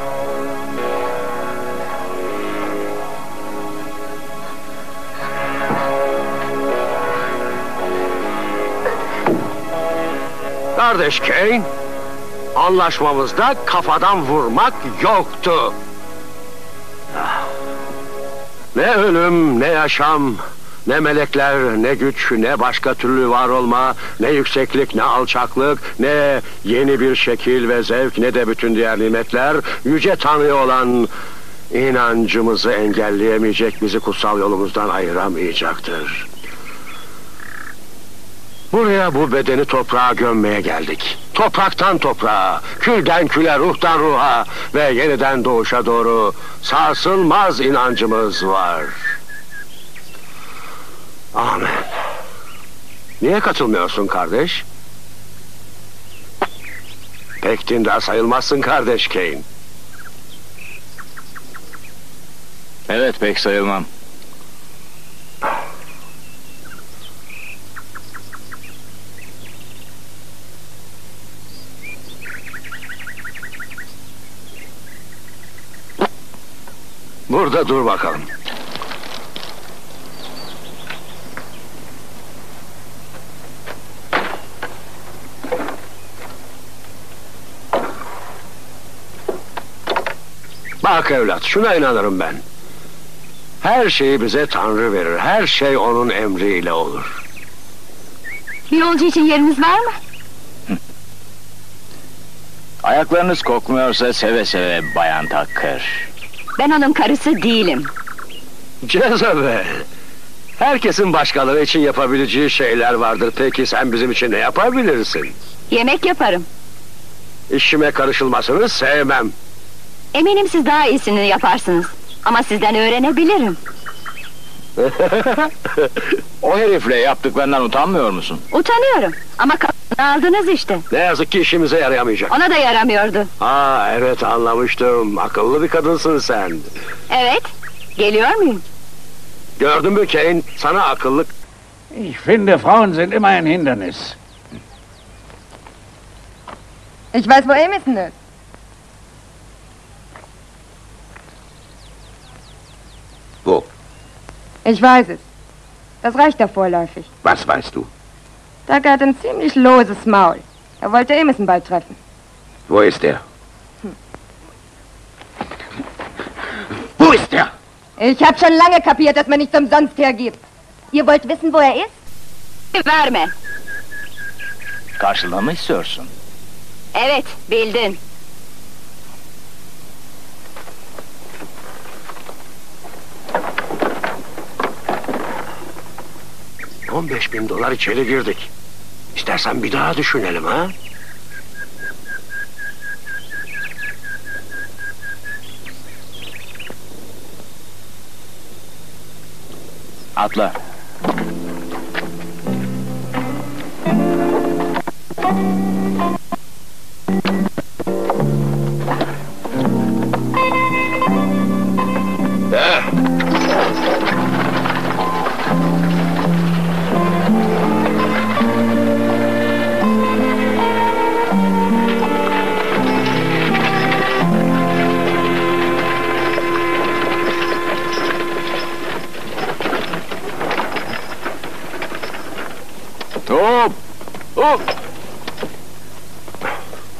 S10: Kardeş Kane, anlaşmamızda kafadan vurmak yoktu. Ne ölüm, ne yaşam, ne melekler, ne güç, ne başka türlü var olma, ne yükseklik, ne alçaklık, ne yeni bir şekil ve zevk, ne de bütün diğer nimetler, yüce Tanrı'ya olan inancımızı engelleyemeyecek, bizi kutsal yolumuzdan ayıramayacaktır. Buraya bu bedeni toprağa gömmeye geldik. Topraktan toprağa, külden küle, ruhtan ruha ve yeniden doğuşa doğru sarsılmaz inancımız var. Amen. Niye katılmıyorsun kardeş? Pek dindar sayılmazsın kardeş Kane.
S8: Evet, pek sayılmam.
S10: Burada dur bakalım. Bak evlat, şuna inanırım ben. Her şeyi bize Tanrı verir. Her şey onun emriyle olur.
S7: Bir yolcu için yeriniz var mı?
S8: Ayaklarınız kokmuyorsa seve seve Bayan Tucker.
S7: Ben onun karısı değilim.
S10: Cezabel. Herkesin başkaları için yapabileceği şeyler vardır. Peki sen bizim için ne yapabilirsin?
S7: Yemek yaparım.
S10: İşime karışılmasını sevmem.
S7: Eminim siz daha iyisini yaparsınız. Ama sizden öğrenebilirim.
S8: O herifle yaptıklarından utanmıyor musun?
S7: Utanıyorum. Ama kapını aldınız işte.
S10: Ne yazık ki işimize yarayamayacak.
S7: Ona da yaramıyordu.
S10: Ha evet, anlamıştım. Akıllı bir kadınsın sen.
S7: Evet. Geliyor muyum?
S10: Gördün mü Kane? Sana akıllı...
S9: Ich finde, Frauen sind immer ein Hindernis.
S11: Ich weiß, wo Amison ist.
S9: Wo?
S11: Ich weiß es. Das reicht ja vorläufig.
S9: Was weißt du?
S11: Doug hat ein ziemlich loses Maul. Er wollte Amison bald treffen.
S9: Wo ist er? Wo ist er?
S11: Ich hab schon lange kapiert, dass man nichts umsonst hergibt. Ihr wollt wissen, wo er ist?
S7: Verme.
S8: Karşılığını mı istiyorsun?
S7: Evet, bildin.
S10: $15,000 içeri girdik. İstersen bir daha düşünelim ha?
S8: Atla. Hop! Hop!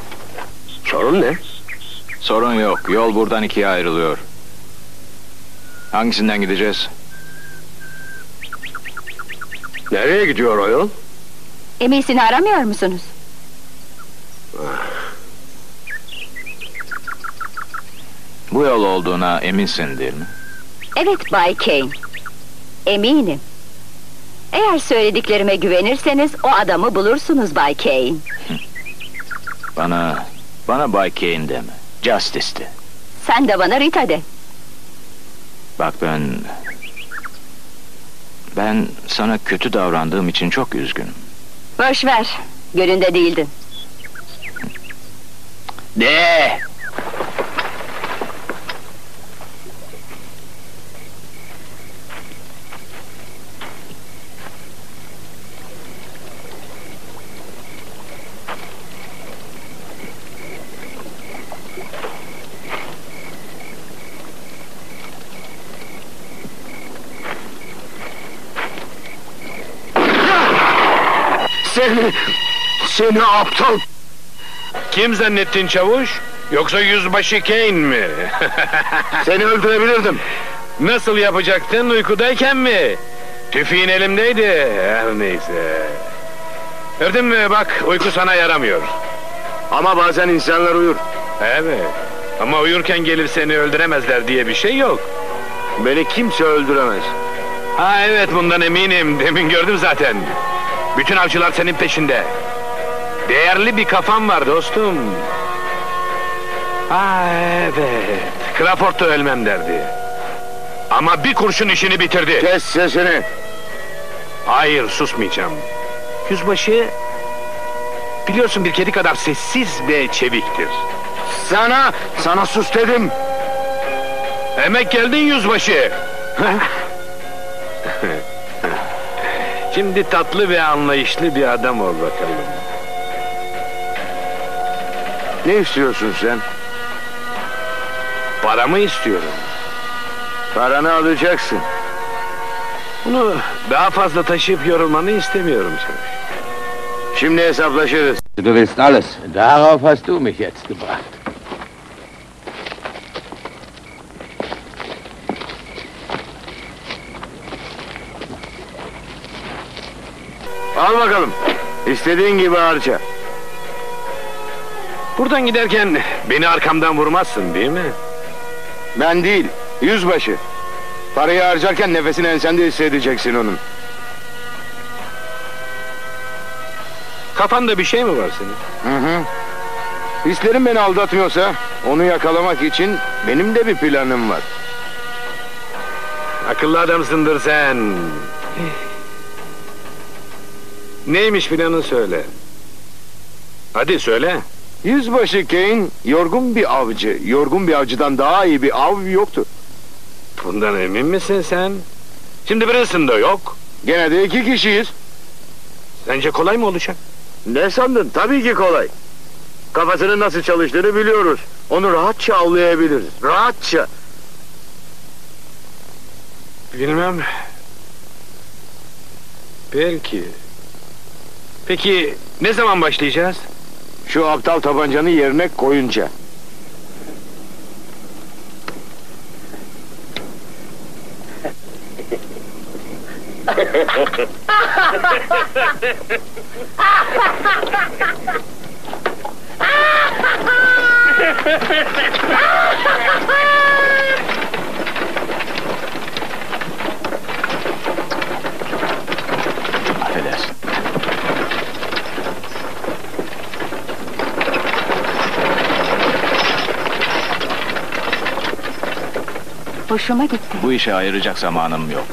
S10: Sorun ne?
S8: Sorun yok. Yol buradan ikiye ayrılıyor. Hangisinden gideceğiz?
S10: Nereye gidiyor o yol?
S7: Emisini aramıyor musunuz?
S8: Bu yol olduğuna eminsin değil mi?
S7: Evet Bay Kane. Eminim. Eğer söylediklerime güvenirseniz o adamı bulursunuz Bay Kane.
S8: Bana Bay Kane deme. Justice de.
S7: Sen de bana Rita de.
S8: Bak ben sana kötü davrandığım için çok üzgünüm.
S7: Boş ver. Gönlünde değildin.
S8: De!
S10: Seni aptal!
S4: Kim zannettin çavuş? Yoksa yüzbaşı Kane mi?
S3: Seni öldürebilirdim.
S4: Nasıl yapacaktın, uykudayken mi? Tüfeğin elimdeydi. Her neyse. Gördün mü bak, uyku sana yaramıyor.
S3: Ama bazen insanlar uyur.
S4: Evet. Ama uyurken gelip seni öldüremezler diye bir şey yok.
S3: Beni kimse öldüremez.
S4: Ha evet, bundan eminim. Demin gördüm zaten. Bütün avcılar senin peşinde. Değerli bir kafan var dostum. Ha evet. Crawford da ölmem derdi. Ama bir kurşun işini bitirdi.
S3: Kes sesini.
S4: Hayır, susmayacağım. Yüzbaşı, biliyorsun bir kedi kadar sessiz ve çeviktir.
S3: Sana sus dedim.
S4: Emek geldin yüzbaşı. Şimdi tatlı ve anlayışlı bir adam ol bakalım.
S3: Ne istiyorsun sen?
S4: Paramı istiyorum.
S3: Paranı alacaksın.
S4: Bunu daha fazla taşıyıp yorulmanı istemiyorum çavuş.
S3: Şimdi hesaplaşırız.
S9: Du willst alles. Darauf hast du mich jetzt gebracht.
S3: Al bakalım. İstediğin gibi harca.
S4: Buradan giderken beni arkamdan vurmazsın değil mi?
S3: Ben değil, yüzbaşı. Parayı harcarken nefesini ensende hissedeceksin onun.
S4: Kafanda bir şey mi var senin?
S3: Hı. Hislerim beni aldatmıyorsa onu yakalamak için benim de bir planım var.
S4: Akıllı adamsındır sen. Neymiş planın söyle. Hadi söyle.
S3: Yüzbaşı Kane yorgun bir avcı. Yorgun bir avcıdan daha iyi bir av yoktu.
S4: Bundan emin misin sen? Şimdi Brenson'da da yok.
S3: Gene de 2 kişiyiz.
S4: Sence kolay mı olacak?
S3: Ne sandın? Tabii ki kolay. Kafasının nasıl çalıştığını biliyoruz. Onu rahatça avlayabiliriz. Rahatça.
S4: Bilmem. Belki. Peki ne zaman başlayacağız?
S3: Şu aptal tabancanı yerine koyunca.
S8: Affedersin.
S7: Hoşuma gitti.
S8: Bu işe ayıracak zamanım yok.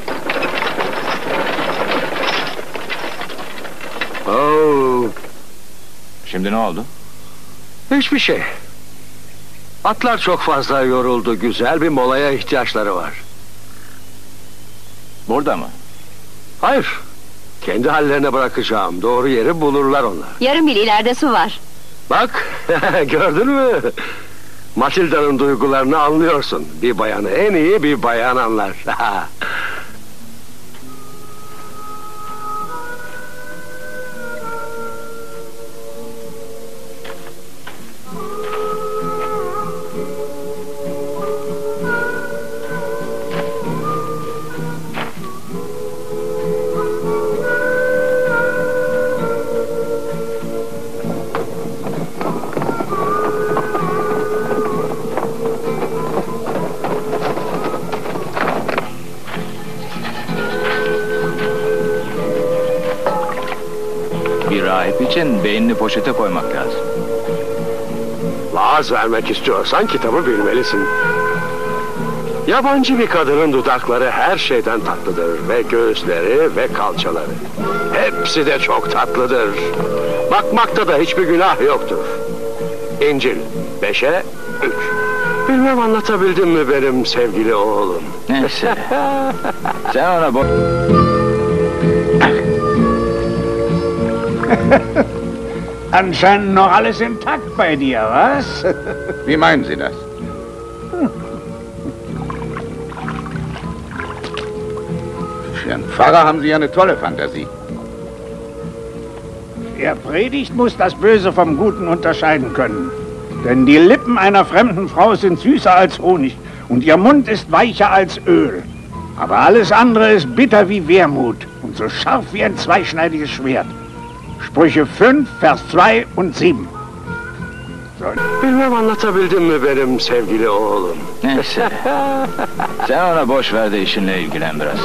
S10: Oo,
S8: Şimdi ne oldu?
S10: hiçbir şey. Atlar çok fazla yoruldu. Güzel bir molaya ihtiyaçları var.
S8: Burada mı?
S10: Hayır. Kendi hallerine bırakacağım. Doğru yeri bulurlar onlar.
S7: Yarım mil ileride su var.
S10: Bak, gördün mü? Matilda'nın duygularını anlıyorsun. Bir bayanı en iyi bir bayan anlar.
S8: için beynini poşete koymak lazım.
S10: Vaaz vermek istiyorsan kitabı bilmelisin. Yabancı bir kadının dudakları her şeyden tatlıdır ve göğüsleri ve kalçaları. Hepsi de çok tatlıdır. Bakmakta da hiçbir günah yoktur. İncil 5'e 3. Bilmem anlatabildim mi benim sevgili oğlum?
S8: Neyse. Sen ona
S12: Anscheinend noch alles intakt bei dir, was?
S9: Wie meinen Sie das? Für einen Pfarrer haben Sie ja eine tolle Fantasie.
S12: Wer predigt, muss das Böse vom Guten unterscheiden können. Denn die Lippen einer fremden Frau sind süßer als Honig und ihr Mund ist weicher als Öl. Aber alles andere ist bitter wie Wermut und so scharf wie ein zweischneidiges Schwert. Sprüche 5, Vers 2 und 7.
S10: Bilmem anlatabildim mi benim sevgili oğlum?
S8: Neyse. Sen ona boş ver de işinle ilgilen biraz.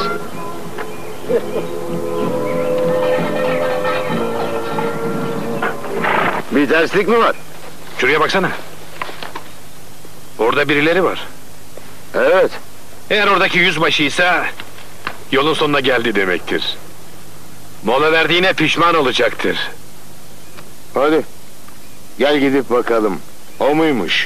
S3: Bir terslik mi var?
S4: Şuraya baksana. Orada birileri var.
S3: Evet.
S4: Eğer oradaki yüzbaşıysa yolun sonuna geldi demektir. Mola verdiğine pişman olacaktır.
S3: Hadi. Gel gidip bakalım. O muymuş?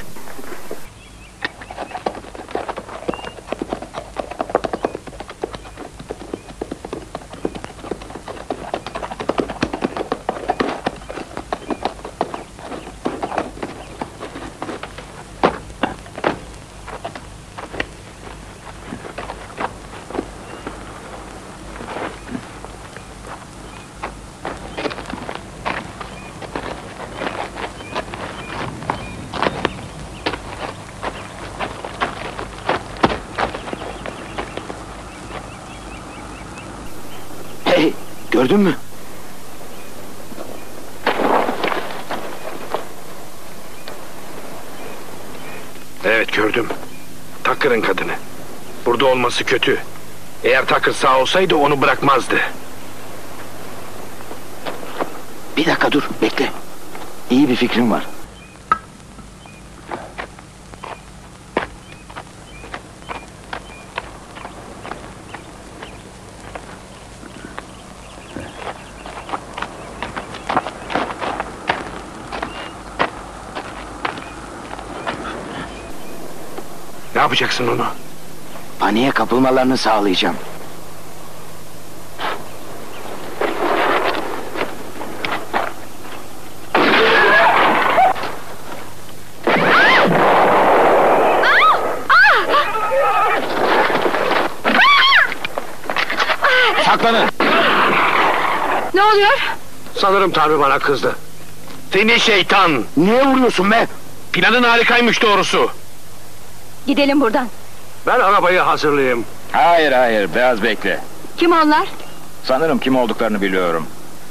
S3: Gördün mü?
S4: Evet gördüm. Tucker'ın kadını. Burada olması kötü. Eğer Tucker sağ olsaydı onu bırakmazdı.
S3: Bir dakika dur, bekle. İyi bir fikrim var.
S4: Ne yapacaksın onu?
S3: Paniğe kapılmalarını sağlayacağım.
S8: Saklanın!
S7: Ne oluyor?
S10: Sanırım Tanrı bana kızdı.
S4: Seni şeytan!
S3: Niye vuruyorsun be?
S4: Planın harikaymış doğrusu.
S7: Gidelim buradan.
S10: Ben arabayı hazırlayayım.
S8: Hayır, biraz bekle.
S7: Kim onlar?
S8: Sanırım kim olduklarını biliyorum.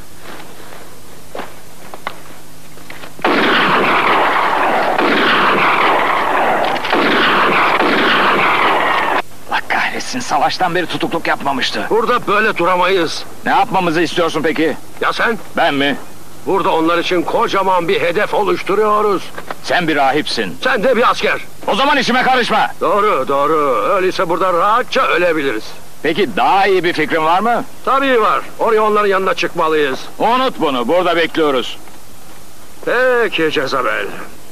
S8: Allah kahretsin, savaştan beri tutukluk yapmamıştı.
S10: Burada böyle duramayız.
S8: Ne yapmamızı istiyorsun peki?
S10: Ya sen?
S8: Ben mi?
S10: Burada onlar için kocaman bir hedef oluşturuyoruz.
S8: Sen bir rahipsin.
S10: Sen de bir asker.
S8: O zaman işime karışma.
S10: Doğru. Öyleyse burada rahatça ölebiliriz.
S8: Peki daha iyi bir fikrin var mı?
S10: Tabii var. Oraya onların yanına çıkmalıyız.
S8: Unut bunu, burada bekliyoruz.
S10: Peki Jezabel.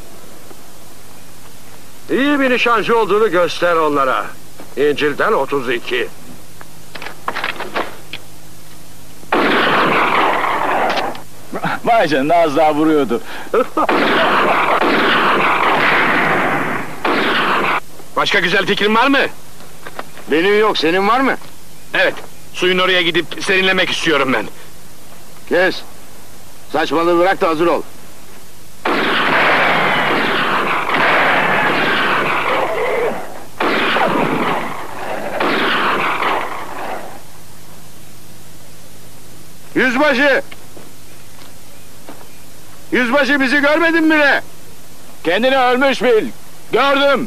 S10: İyi bir nişancı olduğunu göster onlara. İncil'den 32.
S8: Vay canına, az daha vuruyordu.
S4: Başka güzel fikrin var mı?
S3: Benim yok, senin var mı?
S4: Evet, suyun oraya gidip serinlemek istiyorum ben.
S3: Kes. Saçmalığı bırak da hazır ol. Yüzbaşı! Yüzbaşı, bizi görmedin mi ne?
S8: Kendini ölmüş bil. Gördüm.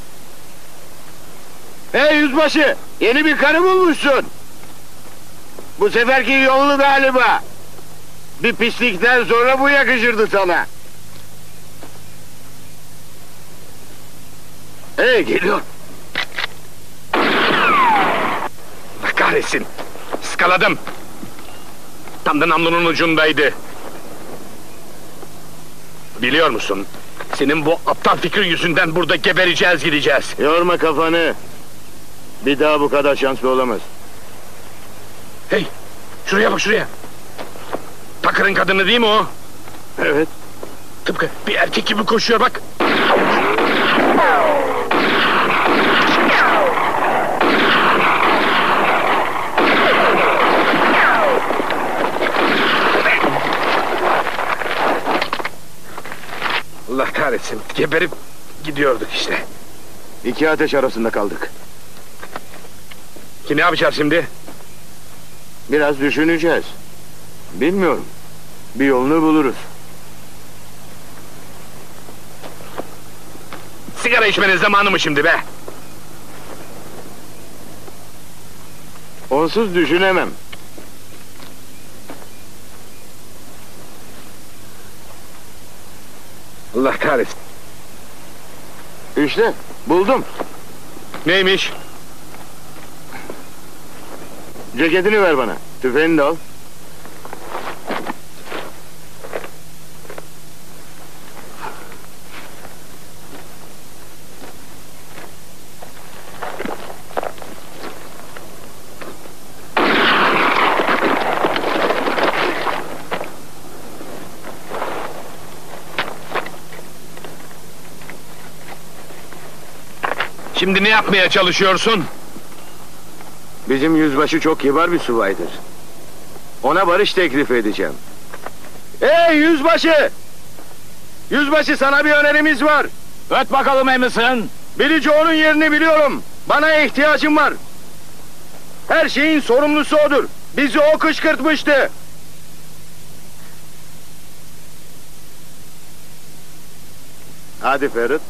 S3: Hey yüzbaşı! Yeni bir karı bulmuşsun. Bu seferki yollu galiba. Bir pislikten sonra bu yakışırdı sana. Hey, geliyor.
S4: Allah kahretsin. Iskaladım. Tam da namlunun ucundaydı. Biliyor musun? Senin bu aptal fikrin yüzünden burada gebereceğiz, gideceğiz.
S3: Yorma kafanı. Bir daha bu kadar şanslı olamaz.
S4: Hey, şuraya bak şuraya. Takır'ın kadını değil mi o?
S3: Evet.
S4: Tıpkı bir erkek gibi koşuyor bak. Allah kahretsin, geberip gidiyorduk işte.
S3: İki ateş arasında kaldık.
S4: Ki ne yapacağız şimdi?
S3: Biraz düşüneceğiz. Bilmiyorum. Bir yolunu buluruz.
S4: Sigara içmenin zamanı mı şimdi be?
S3: Onsuz düşünemem.
S4: Allah kahretsin.
S3: İşte buldum.
S4: Neymiş?
S3: Ceketini ver bana. Tüfeğini de al.
S4: Şimdi ne yapmaya çalışıyorsun?
S3: Bizim yüzbaşı çok kibar bir subaydır. Ona barış teklif edeceğim. Hey yüzbaşı! Yüzbaşı, sana bir önerimiz var.
S12: Öt bakalım Emerson.
S3: Billy Joe'nun yerini biliyorum. Bana ihtiyacım var. Her şeyin sorumlusu odur. Bizi o kışkırtmıştı. Hadi Ferit.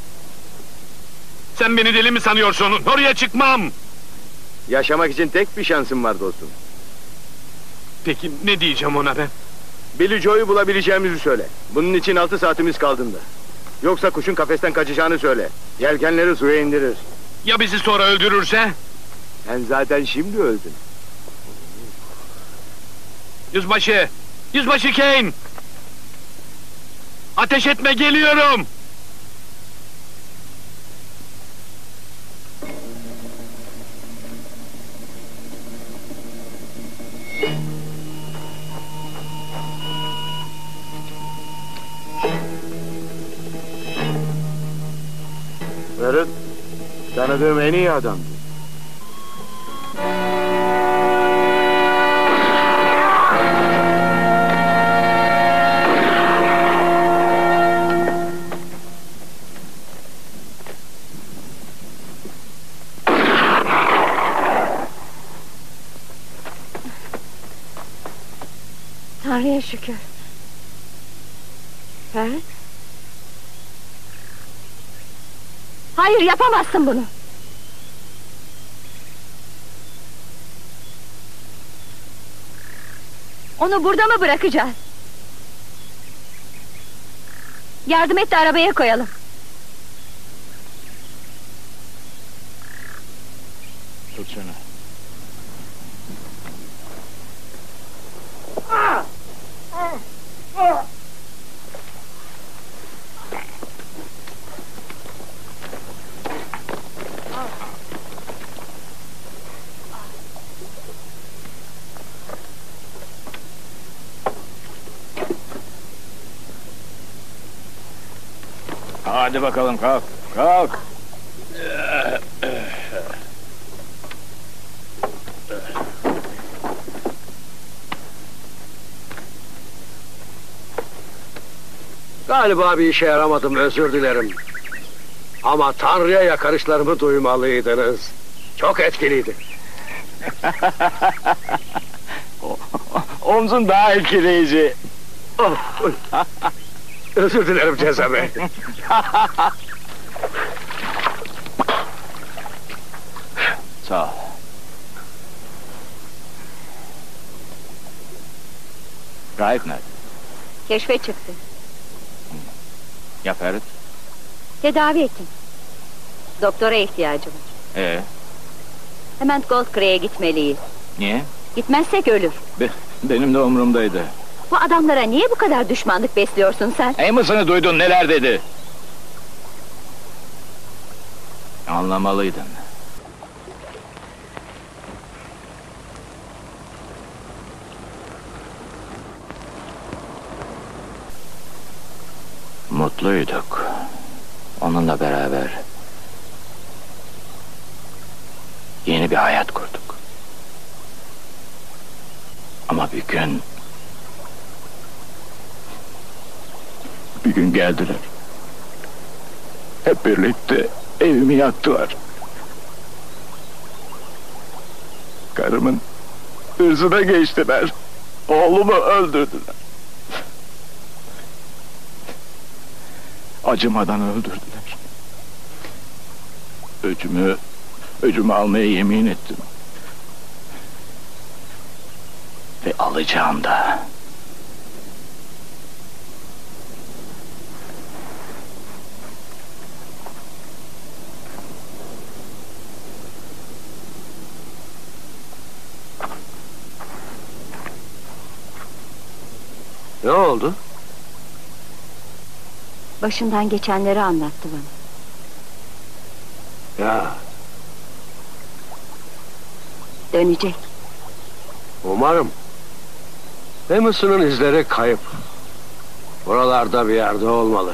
S4: Sen beni deli mi sanıyorsun? Oraya çıkmam.
S3: Yaşamak için tek bir şansım var dostum.
S4: Peki ne diyeceğim ona ben?
S3: Billy Joe'yu bulabileceğimizi söyle. Bunun için 6 saatimiz kaldığında. Yoksa kuşun kafesten kaçacağını söyle. Yelkenleri suya indirir.
S4: Ya bizi sonra öldürürse?
S3: Sen zaten şimdi öldün.
S4: Yüzbaşı! Yüzbaşı Kane! Ateş etme, geliyorum!
S3: Ferit, tanıdığım en iyi adamdı.
S7: Tanrı'ya şükür. Ferit? Hayır, yapamazsın bunu. Onu burada mı bırakacağız? Yardım et de arabaya koyalım.
S12: Tut şunu. Hadi bakalım, kalk, kalk.
S10: Galiba bir işe yaramadım, özür dilerim. Ama Tanrı'ya yakarışlarımı duymalıydınız. Çok etkiliydi.
S12: Omzun daha etkileyici.
S10: Özür dilerim Ceza Bey.
S12: Sağ ol.
S8: Raip nerede?
S7: Keşfe çıktı.
S8: Ya Ferit?
S7: Tedavi ettim. Doktora ihtiyacı var. Hemen Gold Creek'e gitmeliyiz.
S8: Niye?
S7: Gitmezsek ölür.
S8: Benim de umurumdaydı.
S7: Bu adamlara niye bu kadar düşmanlık besliyorsun sen?
S8: Amos'unu duydun, neler dedi? Anlamalıydın. Mutluyduk. Onunla beraber yeni bir hayat kurduk. Ama bir gün geldiler. Hep birlikte evimi yaktılar. Karımın hırzına geçtiler. Oğlumu öldürdüler. Acımadan öldürdüler. Öcümü almaya yemin ettim. Ve alacağım da.
S10: Ne oldu?
S7: Başından geçenleri anlattı bana.
S10: Ya,
S7: Dönecek.
S10: umarım. Amos'un izleri kayıp. Buralarda bir yerde olmalı.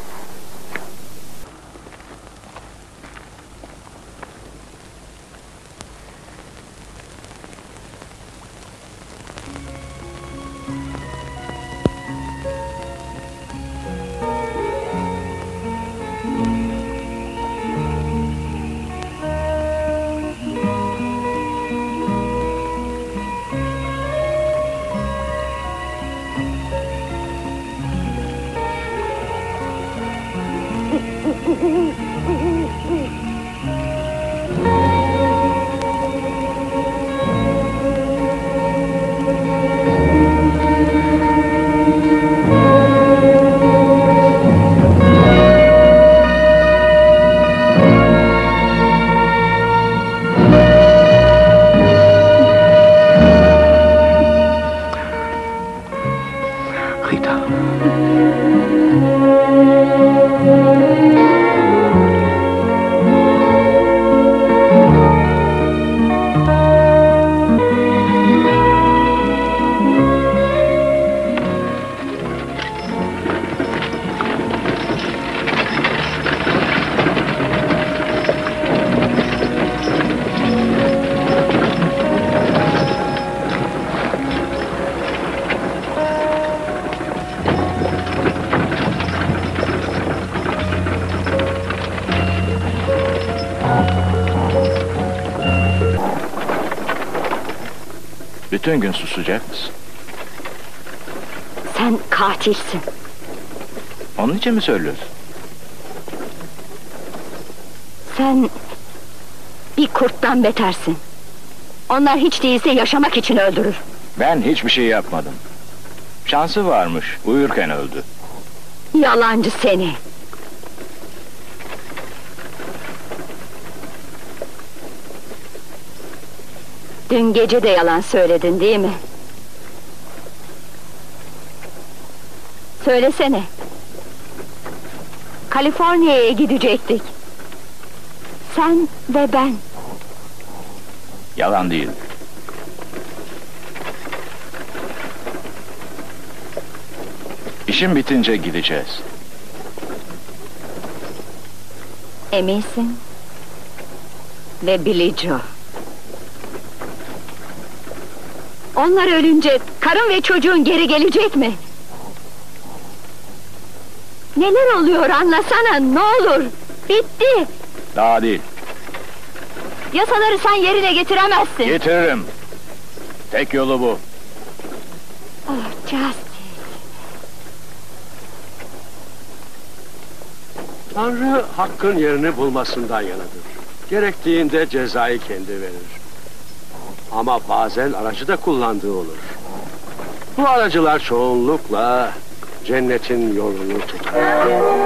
S8: Bütün gün susacak mısın?
S7: Sen katilsin.
S8: Onun için mi söylüyorsun?
S7: Sen bir kurttan betersin. Onlar hiç değilse yaşamak için öldürür.
S8: Ben hiçbir şey yapmadım. Şansı varmış, uyurken öldü.
S7: Yalancı seni. Dün gece de yalan söyledin değil mi? Söylesene. Kaliforniya'ya gidecektik. Sen ve ben.
S8: Yalan değil. İşim bitince gideceğiz.
S7: Eminsin. Ve Billy Joe. Onlar ölünce karın ve çocuğun geri gelecek mi? Neler oluyor anlasana, ne olur. Bitti.
S8: Daha değil.
S7: Yasaları sen yerine getiremezsin.
S8: Getiririm. Tek yolu bu.
S7: Oh, Justice.
S10: Tanrı hakkın yerini bulmasından yanadır. Gerektiğinde cezayı kendi verir. Ama bazen aracı da kullandığı olur. Bu aracılar çoğunlukla cennetin yolunu tutar.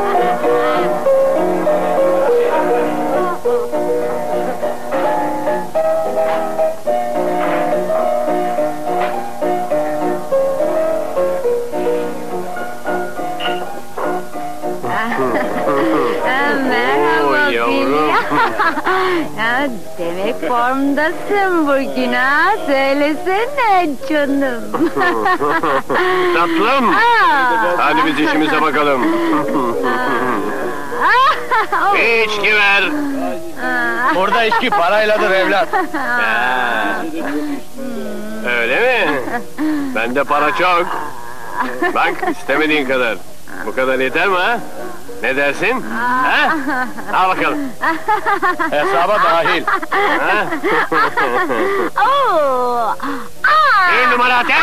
S7: Merhaba
S2: yavrum.
S7: ya, demek formdasın bugün ha? Söylesene canım.
S2: Tatlım. Hadi biz işimize bakalım. İçki ver.
S8: Burada içki parayladır evlat.
S2: Öyle mi? Bende para çok. Bak istemediğin kadar. Bu kadar yeter mi ha? Ne dersin? Ha? Al bakalım.
S8: Hesaba dahil.
S2: Ha?
S7: Oo.
S2: Bir numara ateş.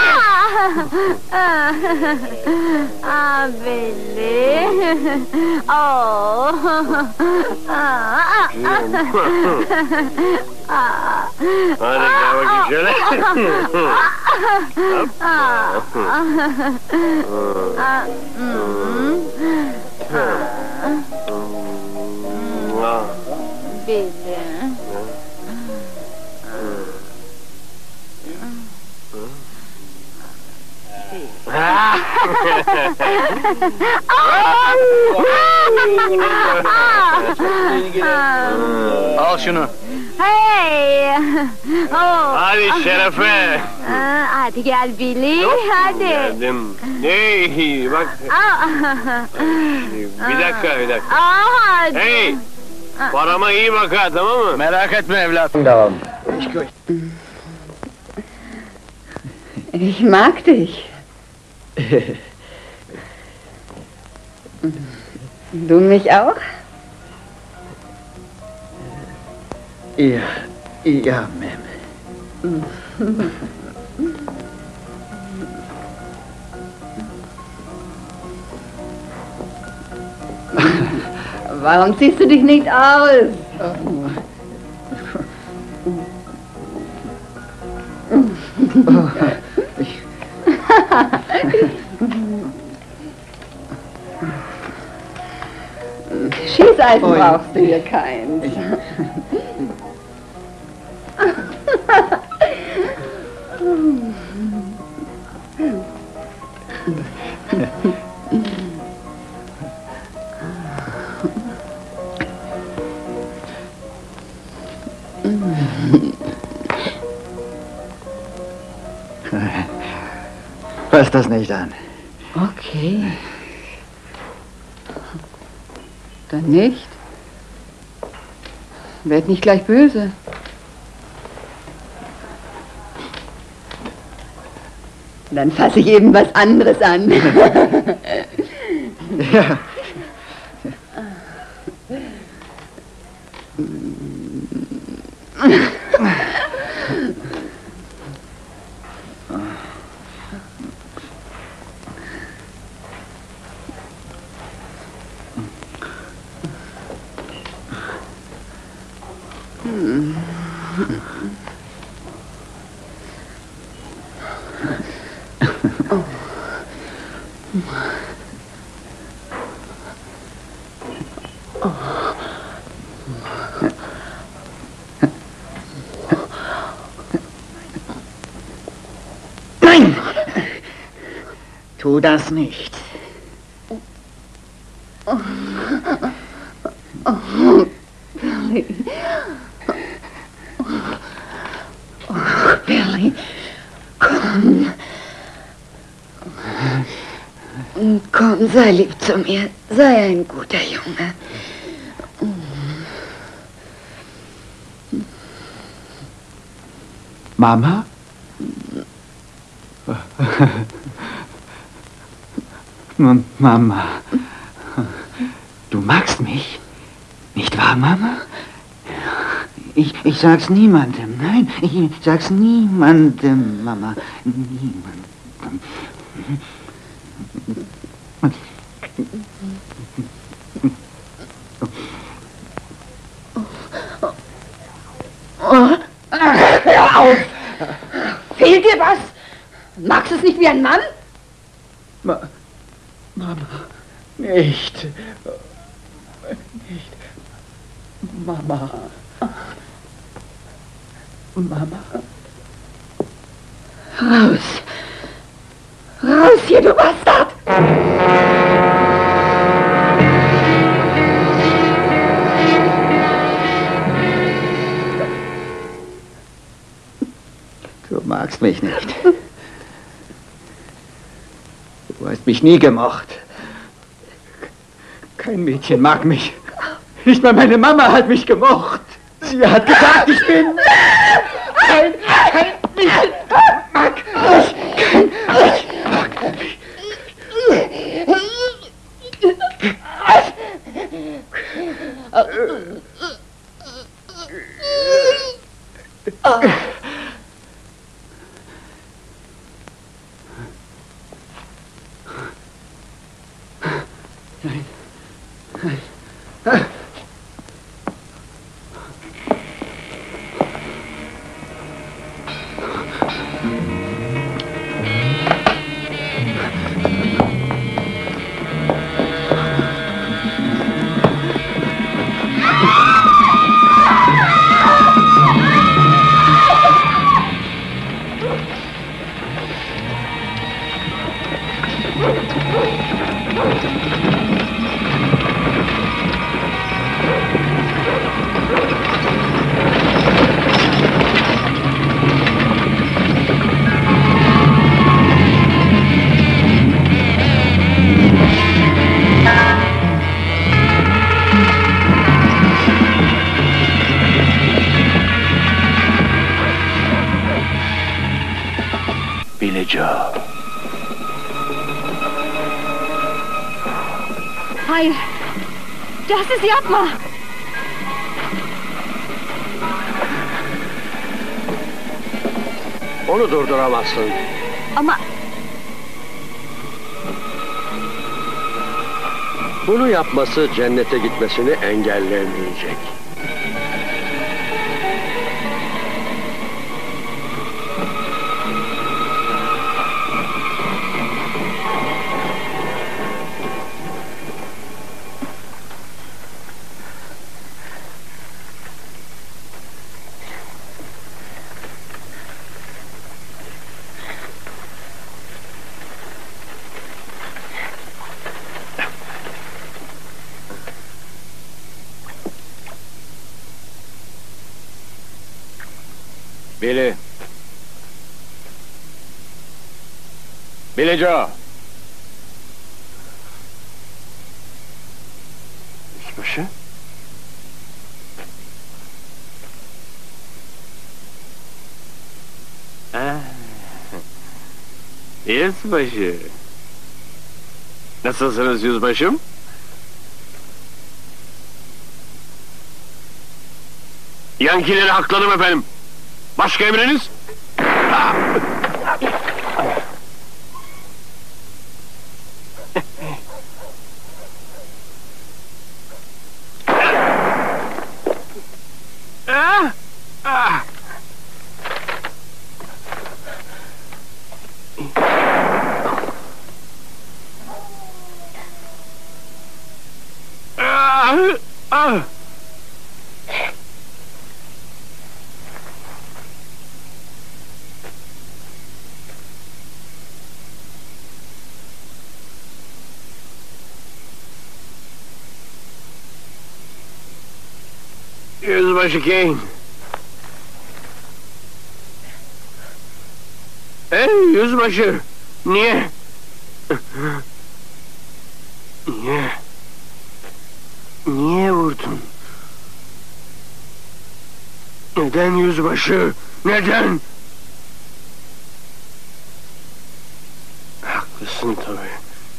S7: Belli. Oo.
S2: Hadi gel bakayım şöyle.
S7: Belli.
S8: Al şunu.
S7: Hey! Oh.
S2: Hadi şerefe.
S7: Hadi gel Billy, hadi.
S2: Geldim. Hey, bak. Bir dakika.
S7: Hadi.
S2: Hey, parama iyi bak ha, tamam mı?
S8: Merak etme evlat.
S3: Devam.
S11: Ich mag dich. Du mich auch?
S12: Ja, Mem.
S11: Warum ziehst du dich nicht aus? Schießeisen brauchst du hier keins.
S12: Fass das nicht an.
S11: Okay. Dann nicht. Werd nicht gleich böse. Dann fasse ich eben was anderes an.
S12: Ja. Nein! Tu das nicht.
S11: Billy. Billy. Komm. Komm, sei lieb zu mir. Sei ein guter Junge.
S12: Mama? Mama, du magst mich, nicht wahr, Mama? Ich sag's niemandem, nein, ich sag's niemandem, Mama, niemandem.
S11: Hör auf! Fehlt dir was? Magst du es nicht wie ein Mann?
S12: Mama, nicht. Nicht. Mama. Mama.
S11: Raus! Raus hier, du Bastard!
S12: Du magst mich nicht. Du hast mich nie gemocht. Kein Mädchen mag mich. Nicht mal meine Mama hat mich gemocht. Sie hat gesagt, ich bin... Kein Mädchen mag mich. Kein Mädchen mag mich.
S10: Billy Joe.
S11: Hayır. Casus yapma.
S10: Onu durduramazsın.
S11: Ama
S10: Bunu yapması cennete gitmesini engellemeyecek.
S8: Billy. Billy Joe.
S10: Yüzbaşı?
S2: Yüzbaşı. Nasılsınız yüzbaşım? Yankileri hakladım efendim. Başka emriniz? Yüzbaşı Kane. Ey yüzbaşı, niye? Niye vurdun? Neden yüzbaşı? Neden? Haklısın tabii.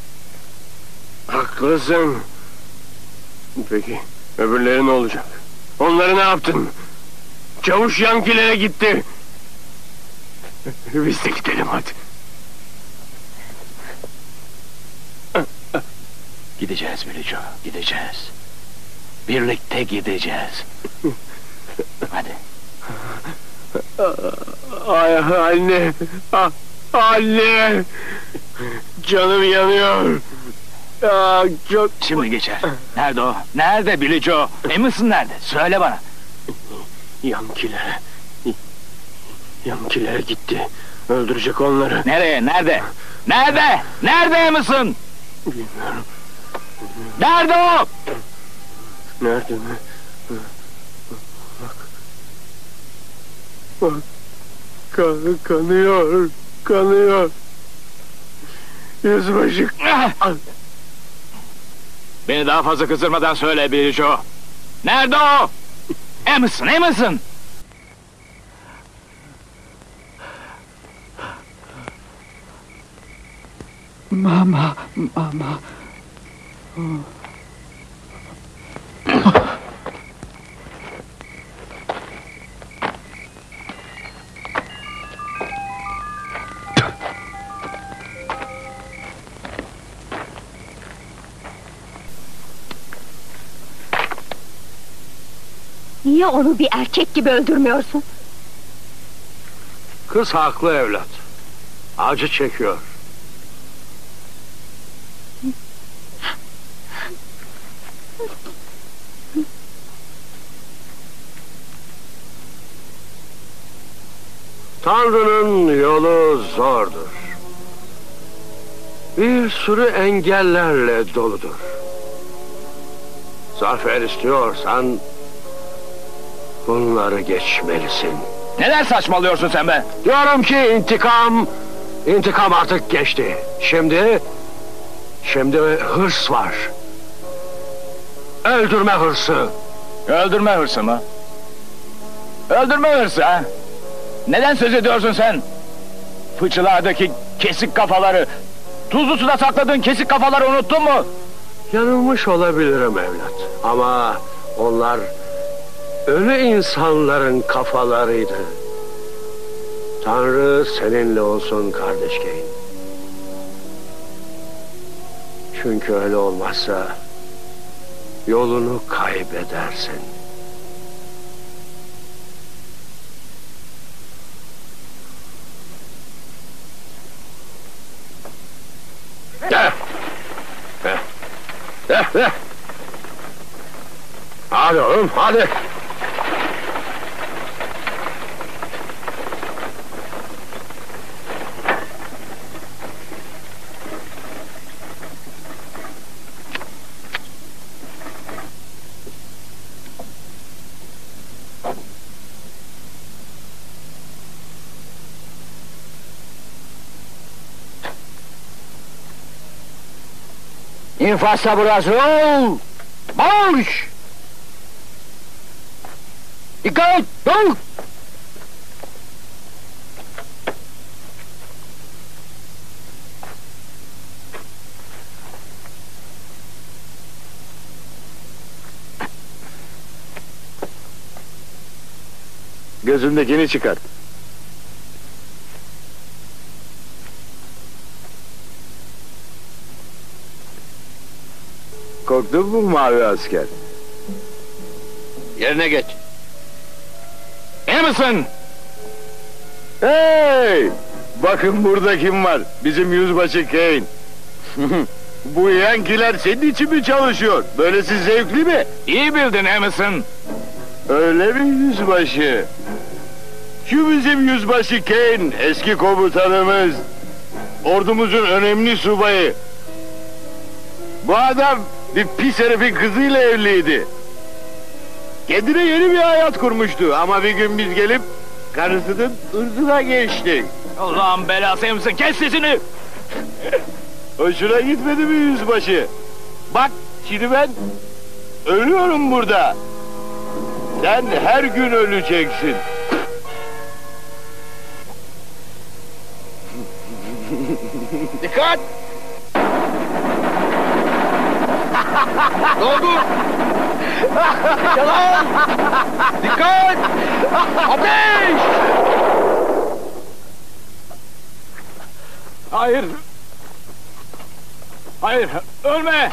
S2: Haklısın. Peki, öbürleri ne olacak? Onları ne yaptın? Çavuş Yankilere gitti. Biz de gidelim hadi.
S8: Gideceğiz Billy Joe, gideceğiz. Birlikte gideceğiz. Hadi.
S2: Ay anne. Anne! Canım yanıyor. Aa, çok...
S4: Şimdi geçer. Nerede o? Nerede Billy Joe? Emerson nerede? Söyle bana.
S2: Yankilere gitti. Öldürecek onları.
S4: Nereye? Nerede? Nerede? Nerede Emerson?
S2: Bilmiyorum.
S4: Nerede o?
S2: Nerede mi? Bak. Kanıyor. Yüzbaşı.
S4: Beni daha fazla kızdırmadan söyle Billy Joe. Nerede o? Emerson.
S12: Mama.
S7: Niye onu bir erkek gibi öldürmüyorsun?
S10: Kız haklı evlat. Acı çekiyor. Tanrı'nın yolu zordur. Bir sürü engellerle doludur. Zafer istiyorsan bunları geçmelisin.
S4: Neler saçmalıyorsun sen be?
S10: Diyorum ki intikam artık geçti. Şimdi hırs var. Öldürme hırsı.
S4: Öldürme hırsı mı? Öldürme hırsı ha? Neden söz ediyorsun sen? Fıçılardaki kesik kafaları, tuzlu suda sakladığın kesik kafaları unuttun mu?
S10: Yanılmış olabilirim evlat. Ama onlar ölü insanların kafalarıydı. Tanrı seninle olsun kardeş Kane. Çünkü öyle olmazsa yolunu kaybedersin. Hadi oğlum, hadi.
S5: İnfazla burası. Boş! Dikkat! Dur!
S3: Gözündekini çıkart. Korktun mu mavi asker?
S10: Yerine geç.
S4: Emerson!
S3: Hey! Bakın burada kim var? Bizim yüzbaşı Kane. Bu Yankiler senin için mi çalışıyor? Böylesi zevkli mi?
S4: İyi bildin Emerson.
S3: Öyle mi yüzbaşı? Şu bizim yüzbaşı Kane, eski komutanımız. Ordumuzun önemli subayı. Bu adam bir pis herifin kızıyla evliydi. Kendine yeni bir hayat kurmuştu ama bir gün biz gelip karısının ırzına geçtik.
S4: Allah'ın belası Emerson, kes sesini!
S3: Hoşuna gitmedi mi yüzbaşı? Bak şimdi ben ölüyorum burada. Sen her gün öleceksin.
S10: Dikkat!
S3: Doldur!
S10: Yalan! Dikkat! Ateş!
S4: Hayır! Hayır, ölme!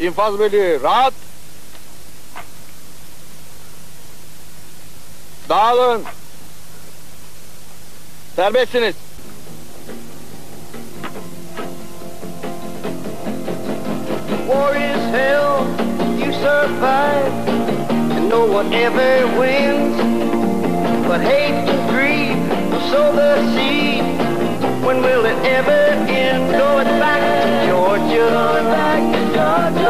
S4: infaz bölüğü rahat. Dağılın. Serbestsiniz.
S6: War is hell, you survive, and no one ever wins. But hate and greed will sow the seed. When will it ever end? Going back to Georgia, back to Georgia.